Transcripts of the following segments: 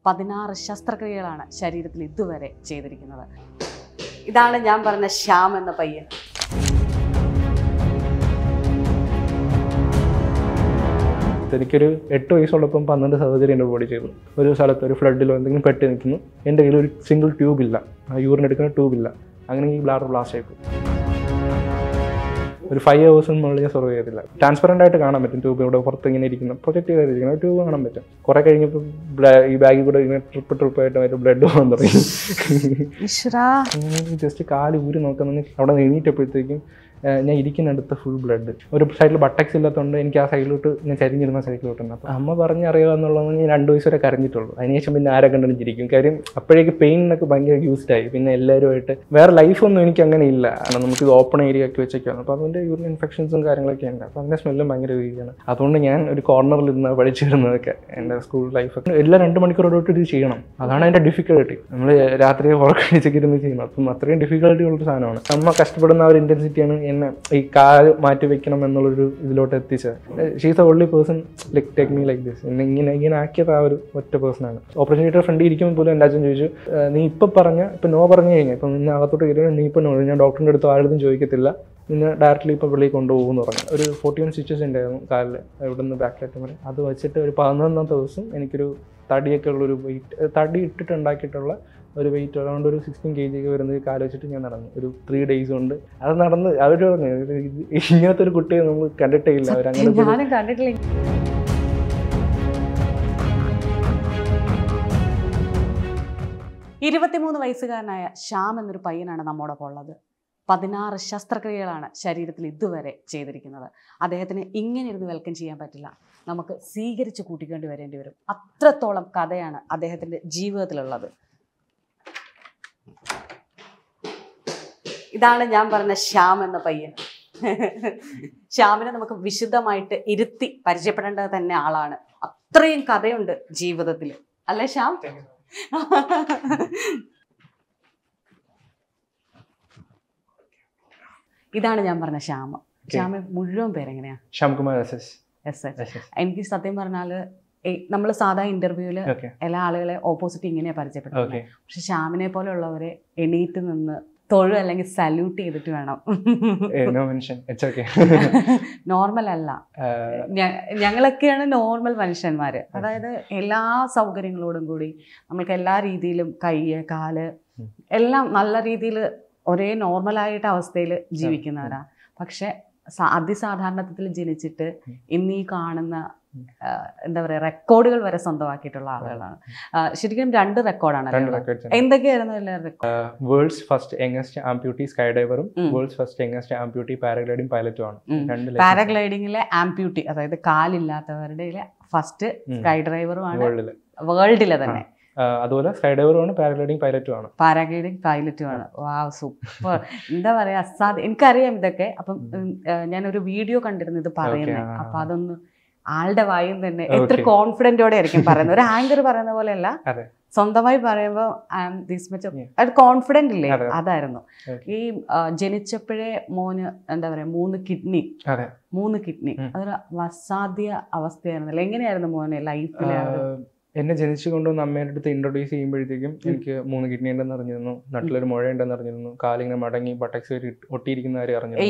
16 ശസ്ത്രക്രിയകളാണ് ശരീരത്തിൽ ഇതുവരെ ചെയ്തിരിക്കുന്നത്. ഇതാണ് ഞാൻ പറഞ്ഞ ശ്യാം എന്ന പയ്യൻ. എനിക്കൊരു 8 വയസ്സുള്ളപ്പം 12 സർജറി എൻ്റെ ബോഡി ചെയ്തു. ഒരു സ്ഥലത്ത് ഒരു ഫ്ലഡിലോ എന്തെങ്കിലും പെട്ട് നിൽക്കുന്നു, എൻ്റെ കയ്യിൽ ഒരു സിംഗിൾ ട്യൂബില്ല, യൂറിൻ എടുക്കുന്ന ട്യൂബില്ല. അങ്ങനെ ഈ ബ്ലാഡർ ബ്ലാസ്റ്റ് ആയിപ്പോയി. ഒരു 5 hours മുകളിൽ ഞാൻ സർവൈവ് ചെയ്തില്ല. ട്രാൻസ്പെറൻ്റ് ആയിട്ട് കാണാൻ പറ്റും ട്യൂബ് ഇവിടെ പുറത്ത് ഇങ്ങനെ ഇരിക്കുന്ന പ്രൊജക്റ്റ് ചെയ്തിരിക്കുന്ന ട്യൂബ് കാണാൻ പറ്റും. കുറേ കഴിഞ്ഞപ്പോൾ ഈ ബാഗിൽ കൂടെ ഇങ്ങനെ ട്രിപ്പായിട്ട് മറ്റേ ബ്ലഡ് പോകാൻ തുടങ്ങി. ജസ്റ്റ് കാല് ഊരി നോക്കുന്ന അവിടെ എണീറ്റപ്പോഴത്തേക്കും ഞാൻ ഇരിക്കുന്നിടത്ത് ഫുൾ ബ്ലഡ്. ഒരു സൈഡിൽ ബട്ടക്സ് ഇല്ലാത്തതുകൊണ്ട് എനിക്ക് ആ സൈഡിലോട്ട് ഞാൻ ചരിഞ്ഞിരുന്ന സൈഡിലോട്ടുണ്ട്. അപ്പോൾ അമ്മ പറഞ്ഞറിയുക എന്നുള്ളത് ഞാൻ 2 വയസ്സ് വരെ കരഞ്ഞിട്ടുള്ളൂ. അതിനുശേഷം പിന്നെ ആരെ കണ്ടെന്ന് ചിരിക്കും. കാര്യം അപ്പോഴേക്ക് പെയിനൊക്കെ ഭയങ്കര യൂസ്ഡായി. പിന്നെ എല്ലാവരുമായിട്ട് വേറെ ലൈഫൊന്നും എനിക്ക് അങ്ങനെ ഇല്ല. കാരണം നമുക്കിത് ഓപ്പൺ ഏരിയ ഒക്കെ വെച്ചൊക്കെയാണ്. അപ്പോൾ അതിൻ്റെ യൂറിൻ ഇൻഫെക്ഷൻസും കാര്യങ്ങളൊക്കെ ഉണ്ട്. അപ്പോൾ അതിൻ്റെ സ്മെല്ലും ഭയങ്കര രീതിയാണ്. അതുകൊണ്ട് ഞാൻ ഒരു കോർണറിൽ നിന്ന് പഠിച്ചിരുന്നതൊക്കെ എൻ്റെ സ്കൂൾ ലൈഫൊക്കെ എല്ലാം 2 മണിക്കൂറോട്ട് ഇത് ചെയ്യണം. അതാണ് അതിൻ്റെ ഡിഫിക്കൽട്ടി. നമ്മൾ രാത്രി ഉറക്കണിച്ചൊക്കെ ഇരുന്ന് ചെയ്യണം. അപ്പം അത്രയും ഡിഫിക്കൽട്ടി ഉള്ളൊരു സാധനമാണ്. അമ്മ കഷ്ടപ്പെടുന്ന ആ ഒരു ഇൻറ്റൻസിറ്റിയാണ് എന്നെ ഈ കാല് മാറ്റി വെക്കണം എന്നുള്ളൊരു ഇതിലോട്ട് എത്തിച്ചത്. She's a only person like take me like this. ഇങ്ങനെ ആക്കിയത് ആ ഒരു ഒറ്റ പേഴ്സണാണ്. ഓപ്പറേഷൻ തിയേറ്റർ ഫ്രണ്ടിൽ ഇരിക്കുമ്പോൾ പോലും എൻ്റെ അച്ഛൻ ചോദിച്ചു, നീ ഇപ്പം നോ പറഞ്ഞു കഴിഞ്ഞാൽ ഇപ്പം നിന്നെ അകത്തോട്ട് കയറി നീ ഇപ്പം നോ, ഞാൻ ഡോക്ടറിൻ്റെ അടുത്ത് ആരും ചോദിക്കത്തില്ല, നിന്നെ ഡയറക്റ്റ്ലി ഇപ്പോൾ വെളിയിൽ കൊണ്ടുപോകുമെന്ന് പറഞ്ഞു. ഒരു 41 സ്റ്റിച്ചസ് ഉണ്ടായിരുന്നു കാലിൽ, ഇവിടെ നിന്ന് ബാക്കിലായിട്ട് വരെ. അത് വെച്ചിട്ട് ഒരു 11ാമത്തെ ദിവസം എനിക്കൊരു തടിയൊക്കെ ഉള്ളൊരു വെയിറ്റ്, തടി ഇട്ടിട്ടുണ്ടാക്കിയിട്ടുള്ള ഒരു വെയിറ്റ് അറൗണ്ട് ഒരു 16 kg വരുന്നത് കാല് വെച്ചിട്ട് ഞാൻ നടന്നു. ഒരു 3 days കൊണ്ട് അത് നടന്ന്. അവർ പറഞ്ഞു ഇങ്ങനത്തെ ഒരു കുട്ടിയെ നമ്മൾ കണ്ടിട്ടേ ഇല്ല. അവരങ്ങനെ കണ്ടിട്ടില്ല. 23 വയസ്സുകാരനായ ശ്യാം എന്നൊരു പയ്യനാണ് നമ്മോടൊപ്പം ഉള്ളത്. 16 ശസ്ത്രക്രിയകളാണ് ശരീരത്തിൽ ഇതുവരെ ചെയ്തിരിക്കുന്നത്. അദ്ദേഹത്തിന് ഇങ്ങനെ ഇരുന്ന് വെൽക്കം ചെയ്യാൻ പറ്റില്ല. നമുക്ക് സ്വീകരിച്ച് കൂട്ടിക്കൊണ്ട് വരേണ്ടി വരും. അത്രത്തോളം കഥയാണ് അദ്ദേഹത്തിൻ്റെ ജീവിതത്തിലുള്ളത്. ഇതാണ് ഞാൻ പറഞ്ഞ ശ്യാം എന്ന പയ്യൻ. ശ്യാമിനെ നമുക്ക് വിശുദ്ധമായിട്ട് ഇരുത്തി പരിചയപ്പെടേണ്ടത് തന്നെ ആളാണ്. അത്രയും കഥയുണ്ട് ജീവിതത്തിൽ, അല്ലേ ശ്യാം? ഇതാണ് ഞാൻ പറഞ്ഞ ശ്യാമ. ശ്യാമ മുഴുവൻ പേരെങ്ങനെയാ? ശ്യാംകുമാർ SS. എനിക്ക് സത്യം പറഞ്ഞാല് നമ്മൾ സാധാ ഇന്റർവ്യൂവില് എല്ലാ ആളുകളെ ഓപ്പോസിറ്റ് ഇങ്ങനെയാ പരിചയപ്പെടുന്നത്. പക്ഷെ ശ്യാമിനെ പോലെ ഉള്ളവരെ എണീറ്റ് നിന്ന് തൊഴു അല്ലെങ്കിൽ സല്യൂട്ട് ചെയ്തിട്ട് വേണം. നോർമൽ അല്ല, ഞങ്ങളൊക്കെയാണ് നോർമൽ മനുഷ്യന്മാര്. അതായത് എല്ലാ സൗകര്യങ്ങളോടും കൂടി നമ്മൾക്ക് എല്ലാ രീതിയിലും കയ്യ് കാല് എല്ലാം നല്ല രീതിയിൽ ഒരേ നോർമലായിട്ട് അവസ്ഥയിൽ ജീവിക്കുന്നവരാ. പക്ഷെ അതിസാധാരണത്തിൽ ജനിച്ചിട്ട് ഇന്നീ കാണുന്ന എന്താ പറയുക റെക്കോർഡുകൾ വരെ സ്വന്തമാക്കിയിട്ടുള്ള ആളുകളാണ്. ശരിക്കും 2 റെക്കോർഡാണ്. എന്തൊക്കെയായിരുന്നു world's first youngest amputee sky ഡൈവറും world's first youngest amputee paragliding പൈലറ്റും ആണ്. പാരാഗ്ലൈഡിങ്ങിലെ ആംപ്യൂട്ടി, അതായത് കാലില്ലാത്തവരുടെ ഫസ്റ്റ് സ്കൈ ഡ്രൈവറുമാണ് വേൾഡിലെ തന്നെ. അതുപോലെ സ്കൈ ഡൈവറുമാണ് പാരാഗ്ലൈഡിംഗ് പൈലറ്റുമാണ്. Wow, super. എന്താ പറയാ, എനിക്കറിയാം ഇതൊക്കെ. അപ്പം ഞാനൊരു വീഡിയോ കണ്ടിരുന്നു ഇത് പറയുന്നത്. അപ്പൊ അതൊന്ന് ആളുടെ വായും തന്നെ എത്ര കോൺഫിഡന്റോടെ ആയിരിക്കും പറയുന്നത്. ഒരു ആങ്കർ പറയുന്ന പോലെയല്ല, സ്വന്തമായി പറയുമ്പോൾ അത് കോൺഫിഡന്റ് ഇല്ലേ, അതായിരുന്നു. ഈ ജനിച്ചപ്പോഴേ മോന് എന്താ പറയാ 3 കിഡ്നി അതൊരു അസാധ്യ അവസ്ഥയായിരുന്നല്ലോ. എങ്ങനെയായിരുന്നു മോനെ ലൈഫിലെ? എന്നെ ജനിച്ചു കൊണ്ടുവന്ന് അമ്മയുടെ അടുത്ത് ഇൻട്രൊഡ്യൂസ് ചെയ്യുമ്പോഴത്തേക്കും എനിക്ക് 3 കിഡ്നി ഉണ്ടെന്ന് അറിഞ്ഞിരുന്നു, നട്ടിലൊരു മുഴ ഉണ്ടെന്ന് അറിഞ്ഞിരുന്നു, കാലിങ്ങനെ മടങ്ങി ബട്ടക്സ് ഒട്ടിയിരിക്കുന്ന കാര്യം അറിഞ്ഞിരുന്നു.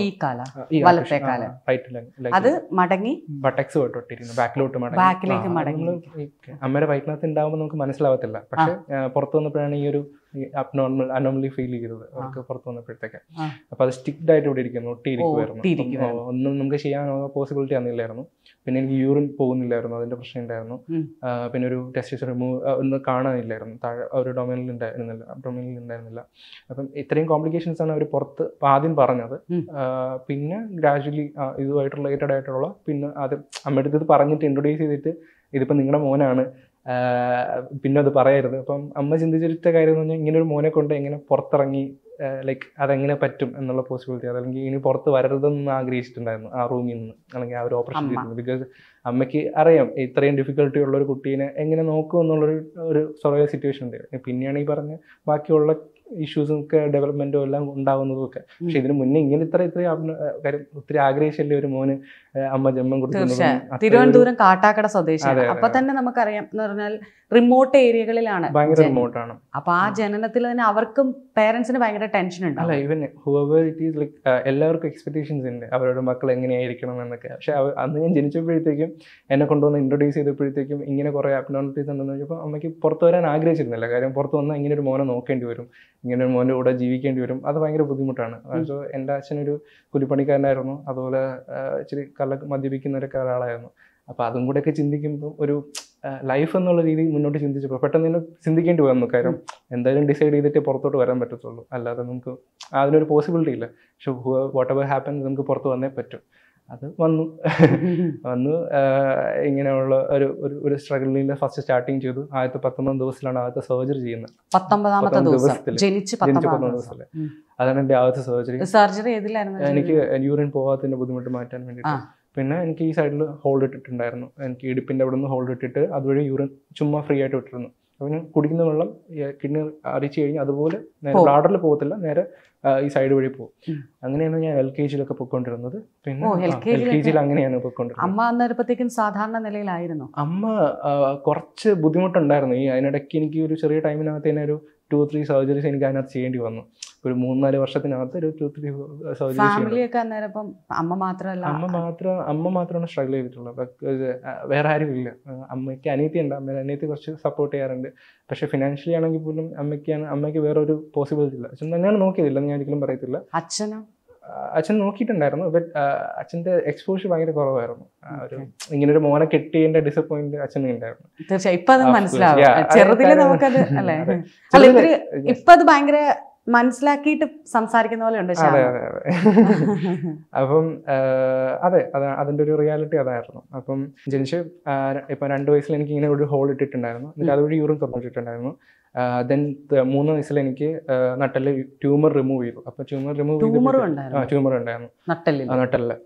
അത് മടങ്ങി ബട്ടക്സ് പോയിട്ട് ഒട്ടിയിരിക്കുന്നു, ബാക്കിലേക്ക് മടങ്ങി. അമ്മയുടെ വയറ്റിനകത്ത് ഉണ്ടാകുമ്പോൾ നമുക്ക് മനസ്സിലാവത്തില്ല. പക്ഷെ പുറത്തു വന്നപ്പോഴാണ് ഈ ഒരു അനോമലി ഫീൽ ചെയ്തത് അവർക്ക് പുറത്തു വന്നപ്പോഴത്തേക്ക്. അപ്പൊ അത് സ്റ്റിക്ഡ് ആയിട്ട് ഇവിടെ ഇരിക്കുന്നു, ഒട്ടിയിരിക്കുമായിരുന്നു. ഒന്നും നമുക്ക് ചെയ്യാനുള്ള പോസിബിലിറ്റി അന്നില്ലായിരുന്നു. പിന്നെ എനിക്ക് യൂറിൻ പോകുന്നില്ലായിരുന്നു, അതിന്റെ പ്രശ്നം ഉണ്ടായിരുന്നു. പിന്നെ ഒരു ടെസ്റ്റ് റിമൂവ് ഒന്നും കാണാനില്ലായിരുന്നു, താഴെ ഒരു ഡൊമൈനിൽ ഉണ്ടായിരുന്നില്ല. അപ്പം ഇത്രയും കോംപ്ലിക്കേഷൻസ് ആണ് അവർ പുറത്ത് ആദ്യം പറഞ്ഞത്. പിന്നെ ഗ്രാജുവലി ഇതുമായിട്ട് റിലേറ്റഡ് ആയിട്ടുള്ള പിന്നെ അത് അമ്മയുടെ അടുത്ത് പറഞ്ഞിട്ട് ഇൻട്രൊഡ്യൂസ് ചെയ്തിട്ട് ഇതിപ്പോൾ നിങ്ങളുടെ മോനാണ്, പിന്നെ അത് പറയരുത്. അപ്പം അമ്മ ചിന്തിച്ചിട്ട കാര്യം എന്ന് പറഞ്ഞാൽ ഇങ്ങനെ ഒരു മോനെ കൊണ്ട് എങ്ങനെ പുറത്തിറങ്ങി ലൈക്ക് അതെങ്ങനെ പറ്റും എന്നുള്ള പോസിബിലിറ്റി, അതല്ലെങ്കിൽ ഇനി പുറത്ത് വരരുതെന്ന് ആഗ്രഹിച്ചിട്ടുണ്ടായിരുന്നു ആ റൂമിൽ നിന്ന്, അല്ലെങ്കിൽ ആ ഒരു ഓപ്പറേഷൻ ചെയ്തിരുന്നു. ബിക്കോസ് അമ്മയ്ക്ക് അറിയാം ഇത്രയും ഡിഫിക്കൽട്ടി ഉള്ള ഒരു കുട്ടീനെ എങ്ങനെ നോക്കും എന്നുള്ളൊരു സർവൈവൽ സിറ്റുവേഷൻ ഉണ്ട്. പിന്നെയാണ് ഈ പറഞ്ഞ ബാക്കിയുള്ള ഇഷ്യൂസും ഒക്കെ ഡെവലപ്മെന്റും എല്ലാം ഉണ്ടാകുന്നതും ഒക്കെ. പക്ഷെ ഇതിന് മുന്നേ ഇങ്ങനെ ഇത്രയും കാര്യം ഒത്തിരി ആഗ്രഹിച്ചല്ലേ ഒരു മോന് അമ്മ ജന്മം കൊടുക്കുന്നതും തീർച്ചയായും തിരുവനന്തപുരം കാട്ടാക്കട സ്വദേശിയാണ്. അപ്പൊ തന്നെ നമുക്കറിയാം എന്ന് പറഞ്ഞാൽ റിമോട്ട് ഏരിയകളിലാണ് ഭയങ്കര റിമോട്ടാണ്. അപ്പൊ ആ ജനനത്തിൽ തന്നെ അവർക്കും പേരൻസിന് ഭയങ്കര ടെൻഷൻ ഉണ്ട്. അല്ല even however it is like എല്ലാവർക്കും എക്സ്പെക്ടേഷൻസ് ഉണ്ട് അവരുടെ മക്കൾ എങ്ങനെയായിരിക്കണം എന്നൊക്കെ. പക്ഷെ അന്ന് ഞാൻ ജനിച്ചപ്പോഴത്തേക്കും എന്നെ കൊണ്ടുവന്ന് ഇൻട്രൊഡ്യൂസ് ചെയ്തപ്പോഴത്തേക്കും ഇങ്ങനെ കുറേ അബ്നോർമലിറ്റീസ് ഉണ്ടെന്ന് വെച്ചപ്പോൾ അമ്മയ്ക്ക് പുറത്ത് വരാൻ ആഗ്രഹിച്ചിരുന്നില്ല. കാര്യം പുറത്ത് വന്നാൽ ഇങ്ങനെ ഒരു മോനെ നോക്കേണ്ടി വരും, ഇങ്ങനെ ഒരു മോൻ്റെ കൂടെ ജീവിക്കേണ്ടി വരും. അത് ഭയങ്കര ബുദ്ധിമുട്ടാണ്. സോ എൻ്റെ അച്ഛനൊരു കൂലിപ്പണിക്കാരനായിരുന്നു, അതുപോലെ ഇച്ചിരി മദ്യപിക്കുന്നവരൊക്കെ ഒരാളായിരുന്നു. അപ്പോൾ അതും കൂടെയൊക്കെ ചിന്തിക്കുമ്പോൾ ഒരു ലൈഫ് എന്നുള്ള രീതിയിൽ മുന്നോട്ട് ചിന്തിച്ചപ്പോൾ പെട്ടെന്ന് തന്നെ ചിന്തിക്കേണ്ടി വന്നു. കാര്യം എന്തായാലും ഡിസൈഡ് ചെയ്തിട്ടേ പുറത്തോട്ട് വരാൻ പറ്റത്തുള്ളൂ, അല്ലാതെ നമുക്ക് അതിനൊരു പോസിബിലിറ്റി ഇല്ല. പക്ഷെ വാട്ട് എവർ ഹാപ്പൻ നമുക്ക് പുറത്ത് വന്നേ പറ്റും. അത് വന്നു ഇങ്ങനെയുള്ള ഒരു സ്ട്രഗിളിൻ്റെ ഫസ്റ്റ് സ്റ്റാർട്ടിങ് ചെയ്തു. 19 ദിവസത്തിലാണ് ആദ്യത്തെ സർജറി ചെയ്യുന്നത്. 19ാമത്തെ ദിവസം ജനിച്ച് 19 ദിവസത്തില് അതാണ് എൻ്റെ ആദ്യത്തെ സർജറി. സർജറി ഏതിലായിരുന്നു? എനിക്ക് യൂറിൻ പോകാത്തതിന്റെ ബുദ്ധിമുട്ട് മാറ്റാൻ വേണ്ടിയിട്ട്. പിന്നെ എനിക്ക് ഈ സൈഡിൽ ഹോൾഡ് ഇട്ടിട്ടുണ്ടായിരുന്നു. എനിക്ക് ഇടുപ്പിൻ്റെ അവിടെ നിന്ന് ഹോൾഡ് ഇട്ടിട്ട് അതുവഴി യൂറിൻ ചുമ്മാ ഫ്രീ ആയിട്ട് വിട്ടിരുന്നു. അപ്പോൾ ഞാൻ കുടിക്കുന്ന വെള്ളം കിഡ്നി അരിച്ചു കഴിഞ്ഞാൽ അതുപോലെ നേരെ ബ്ലാഡറിൽ പോകത്തില്ല, നേരെ ഈ സൈഡ് വഴി പോകും. അങ്ങനെയാണ് ഞാൻ LKG പൊയ്ക്കൊണ്ടിരുന്നത്. പിന്നെ LKG അങ്ങനെയാണ് പൊയ്ക്കൊണ്ടിരുന്നത്. അമ്മ അന്നേരപ്പത്തേക്കും സാധാരണ നിലയിലായിരുന്നു. അമ്മ കുറച്ച് ബുദ്ധിമുട്ടുണ്ടായിരുന്നു. ഈ അതിനിടയ്ക്ക് എനിക്ക് ഒരു ചെറിയ ടൈമിനകത്ത് തന്നെ ഒരു 2-3 സർജറീസ് എനിക്ക് അതിനകത്ത് ചെയ്യേണ്ടി വന്നു. ഒരു 3-4 വർഷത്തിനകത്ത് ഒരു 2-3 സർജറി. ഫാമിലിയൊക്കെ അന്നേരം അമ്മ മാത്രമാണ് സ്ട്രഗിൾ ചെയ്തിട്ടുള്ളത്. വേറെ ആരും ഇല്ല. അമ്മയ്ക്ക് അനിയത്തി ഉണ്ട്. അനിയത്തി കുറച്ച് സപ്പോർട്ട് ചെയ്യാറുണ്ട്. പക്ഷെ ഫിനാൻഷ്യലി ആണെങ്കിൽ പോലും അമ്മയ്ക്ക് വേറെ ഒരു പോസിബിലിറ്റി ഇല്ല. അച്ഛൻ തന്നെയാണ് നോക്കിയതില്ല, ഞാൻ ഒരിക്കലും പറയത്തില്ല. അച്ഛൻ നോക്കിയിട്ടുണ്ടായിരുന്നു. ബട്ട് അച്ഛൻ്റെ എക്സ്പോഷർ ഭയങ്കര കുറവായിരുന്നു. ഇങ്ങനൊരു മോനെ കെട്ടിയതിന്റെ ഡിസപ്പോയിന്റ് അച്ഛനും ഉണ്ടായിരുന്നു. തീർച്ചയായും ഇപ്പൊ അത് മനസ്സിലാവും. ചെറുതില് നമുക്കത് അല്ലേ, ഇപ്പൊ അത് ഭയങ്കര മനസ്സിലാക്കിയിട്ട് സംസാരിക്കുന്ന പോലെ ഉണ്ട്. അപ്പം അതെ, അതിന്റെ ഒരു റിയാലിറ്റി അതായിരുന്നു. അപ്പം ജനിച്ച് ഇപ്പൊ 2 വയസ്സിൽ എനിക്ക് ഇങ്ങനെ ഒരു ഹോൾ ഇട്ടിട്ടുണ്ടായിരുന്നു. എന്നിട്ട് അതുവഴി യൂറിൻ തുറന്നിട്ടുണ്ടായിരുന്നു. ദെൻ 3 വയസ്സിൽ എനിക്ക് നട്ടല് ട്യൂമർ റിമൂവ് ചെയ്തു. അപ്പൊ ട്യൂമർ ഉണ്ടായിരുന്നു നട്ടലില്.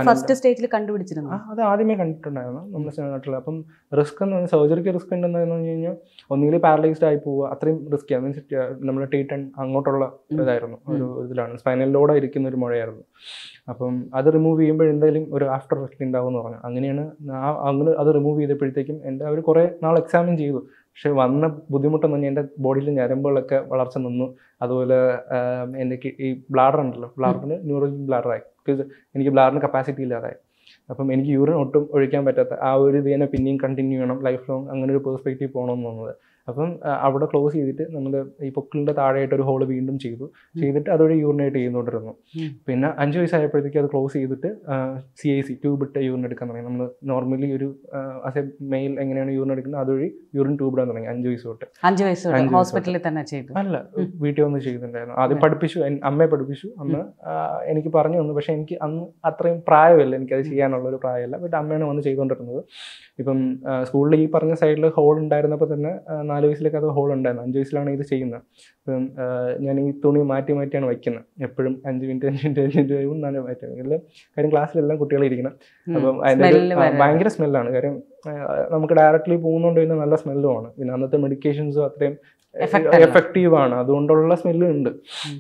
അത് ആദ്യമേ കണ്ടിട്ടുണ്ടായിരുന്നു നമ്മുടെ നട്ടല്. അപ്പം റിസ്ക് എന്ന് പറഞ്ഞാൽ സർജറിക്ക് റിസ്ക് ഉണ്ടെന്ന് പറഞ്ഞു കഴിഞ്ഞാൽ ഒന്നുകിൽ പാരലൈസ്ഡ് ആയി പോവുക, അത്രയും റിസ്ക്. മീൻസ് നമ്മുടെ T10 അങ്ങോട്ടുള്ള ഇതായിരുന്നു, ഒരു ഇതിലാണ് സ്പൈനലിലൂടെ ഇരിക്കുന്ന ഒരു മുഴയായിരുന്നു. അപ്പം അത് റിമൂവ് ചെയ്യുമ്പോൾ എന്തായാലും ഒരു ആഫ്റ്റർ എഫക്റ്റ് ഉണ്ടാവും എന്ന് പറഞ്ഞു. അങ്ങനെയാണ് അങ്ങനെ അത് റിമൂവ് ചെയ്തപ്പോഴത്തേക്കും എൻ്റെ അവർ കുറേ നാൾ എക്സാമിൻ ചെയ്തു. പക്ഷെ വന്ന ബുദ്ധിമുട്ടെന്ന് പറഞ്ഞാൽ എൻ്റെ ബോഡിയിൽ ഞരമ്പുകളൊക്കെ വളർച്ച നിന്നു. അതുപോലെ എനിക്ക് ഈ ബ്ലാഡർ ഉണ്ടല്ലോ, ബ്ലാഡറിന് ന്യൂറോജിക് ബ്ലാഡറായി. ബിക്കോസ് എനിക്ക് ബ്ലാഡറിന് കപ്പാസിറ്റി ഇല്ലാതായി. അപ്പം എനിക്ക് യൂറിൻ ഒട്ടും ഒഴിക്കാൻ പറ്റാത്ത ആ ഒരു ഇത് തന്നെ പിന്നെയും കണ്ടിന്യൂ ചെയ്യണം, ലൈഫ് ലോങ് അങ്ങനെ ഒരു പെർസ്പെക്റ്റീവ് പോകണമെന്ന് തോന്നുന്നത്. അപ്പം അവിടെ ക്ലോസ് ചെയ്തിട്ട് നമ്മുടെ ഈ പൊക്കിളിൻ്റെ താഴെയായിട്ട് ഒരു ഹോള് വീണ്ടും ചെയ്തിട്ട് അതുവഴി യൂറിനേറ്റ് ചെയ്യുന്നുകൊണ്ടിരുന്നു. പിന്നെ 5 വയസ്സായപ്പോഴത്തേക്ക് അത് ക്ലോസ് ചെയ്തിട്ട് CIC ട്യൂബ് ഇട്ട് യൂറിൻ എടുക്കാൻ തുടങ്ങി. നമ്മൾ നോർമലി ഒരു ആസ് എ മെയിൽ എങ്ങനെയാണ് യൂറിൻ എടുക്കുന്നത് അതുവഴി യൂറിൻ ട്യൂബ് ഇടാൻ തുടങ്ങി 5 വയസ്സ് തൊട്ട്. 5 വയസ്സ് ഹോസ്പിറ്റലിൽ തന്നെ ചെയ്തു? അല്ല, വീട്ടിൽ വന്ന് ചെയ്തിട്ടുണ്ടായിരുന്നു. ആദ്യം പഠിപ്പിച്ചു, അമ്മയെ പഠിപ്പിച്ചു. അമ്മ എനിക്ക് പറഞ്ഞു തന്നു. പക്ഷെ എനിക്ക് അന്ന് അത്രയും പ്രായമല്ല, എനിക്കത് ചെയ്യാനുള്ളൊരു പ്രായമല്ല. ബട്ട് അമ്മയാണ് വന്ന് ചെയ്തുകൊണ്ടിരുന്നത്. ഇപ്പം സ്കൂളിൽ ഈ പറഞ്ഞ സൈഡിൽ ഹോൾ ഉണ്ടായിരുന്നപ്പോൾ തന്നെ 4 വയസ്സിലേക്ക് അത് ഹോൾ ഉണ്ടായിരുന്നു. 5 വയസ്സിലാണ് ഇത് ചെയ്യുന്നത്. അപ്പം ഞാൻ ഈ തുണി മാറ്റിയാണ് വയ്ക്കുന്നത്. എപ്പോഴും 5 മിനിറ്റ് കഴിയുമ്പോൾ ഞാൻ മാറ്റും. എല്ലാം കാര്യം ക്ലാസ്സിലെല്ലാം കുട്ടികളെ ഇരിക്കണം. അപ്പം അതിൻ്റെ ഭയങ്കര സ്മെല്ലാണ്. കാര്യം നമുക്ക് ഡയറക്റ്റ്ലി പോകുന്നതുകൊണ്ട് പിന്നെ നല്ല സ്മെല്ലുമാണ്. പിന്നെ അന്നത്തെ മെഡിക്കേഷൻസും അത്രയും എഫക്റ്റീവാണ്, അതുകൊണ്ടുള്ള സ്മെല്ലും ഉണ്ട്.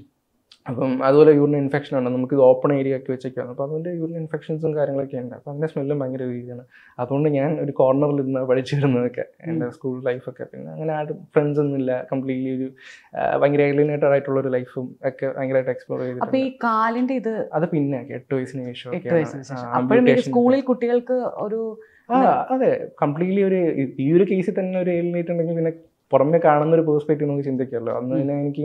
അപ്പം അതുപോലെ യൂറിൻ ഇൻഫെക്ഷൻ ആണ്, നമുക്ക് ഇത് ഓപ്പൺ ഏരിയ ഒക്കെ വെച്ചൊക്കെയാണ്. അപ്പോൾ അതിൻ്റെ യൂറിൻ ഇൻഫെക്ഷൻസും കാര്യങ്ങളൊക്കെ ഉണ്ട്. അപ്പോൾ അതിൻ്റെ സ്മെല്ലും ഭയങ്കര രീതിയാണ്. അതുകൊണ്ട് ഞാൻ ഒരു കോർണറിൽ ഇരുന്ന് പഠിച്ചിരുന്നതൊക്കെ എൻ്റെ സ്കൂൾ ലൈഫൊക്കെ. പിന്നെ അങ്ങനെ ആരും ഫ്രണ്ട്സ് ഒന്നും ഇല്ല, കംപ്ലീറ്റ്ലി ഒരു ഭയങ്കര ഏലിയനേറ്റഡ് ആയിട്ടുള്ള ഒരു ലൈഫും ഒക്കെ ഭയങ്കരമായിട്ട് എക്സ്പ്ലോർ ചെയ്തു. അപ്പോൾ ഈ കാലിൻ്റെ ഇത് അത് പിന്നെ 8 വയസ്സിന് ശേഷം സ്കൂളിൽ കുട്ടികൾക്ക് ഒരു അതെ കംപ്ലീറ്റ്ലി ഈ ഒരു കേസിൽ തന്നെ ഒരു ഏലിയനേറ്റ് ഉണ്ടെങ്കിൽ പിന്നെ പുറമെ കാണുന്ന ഒരു പെർസ്പെക്റ്റീവ് നമുക്ക് ചിന്തിക്കുമല്ലോ. അന്ന് തന്നെ എനിക്ക്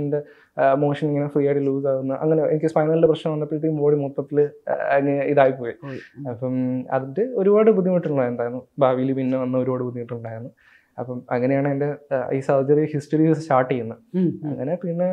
മോഷൻ ഇങ്ങനെ ഫ്രീ ആയിട്ട് ലൂസ് ആകുന്ന, അങ്ങനെ എനിക്ക് സ്പൈനലിൻ്റെ പ്രശ്നം വന്നപ്പോഴത്തേക്കും ബോഡി മൊത്തത്തിൽ അങ്ങനെ ഇതായിപ്പോയി. അപ്പം അതിൻ്റെ ഒരുപാട് ബുദ്ധിമുട്ടുണ്ടായിരുന്നു. ഭാവിയിൽ പിന്നെ വന്ന ഒരുപാട് ബുദ്ധിമുട്ടുണ്ടായിരുന്നു. അപ്പം അങ്ങനെയാണ് എൻ്റെ ഈ സർജറി ഹിസ്റ്ററി സ്റ്റാർട്ട് ചെയ്യുന്നത്. അങ്ങനെ പിന്നെ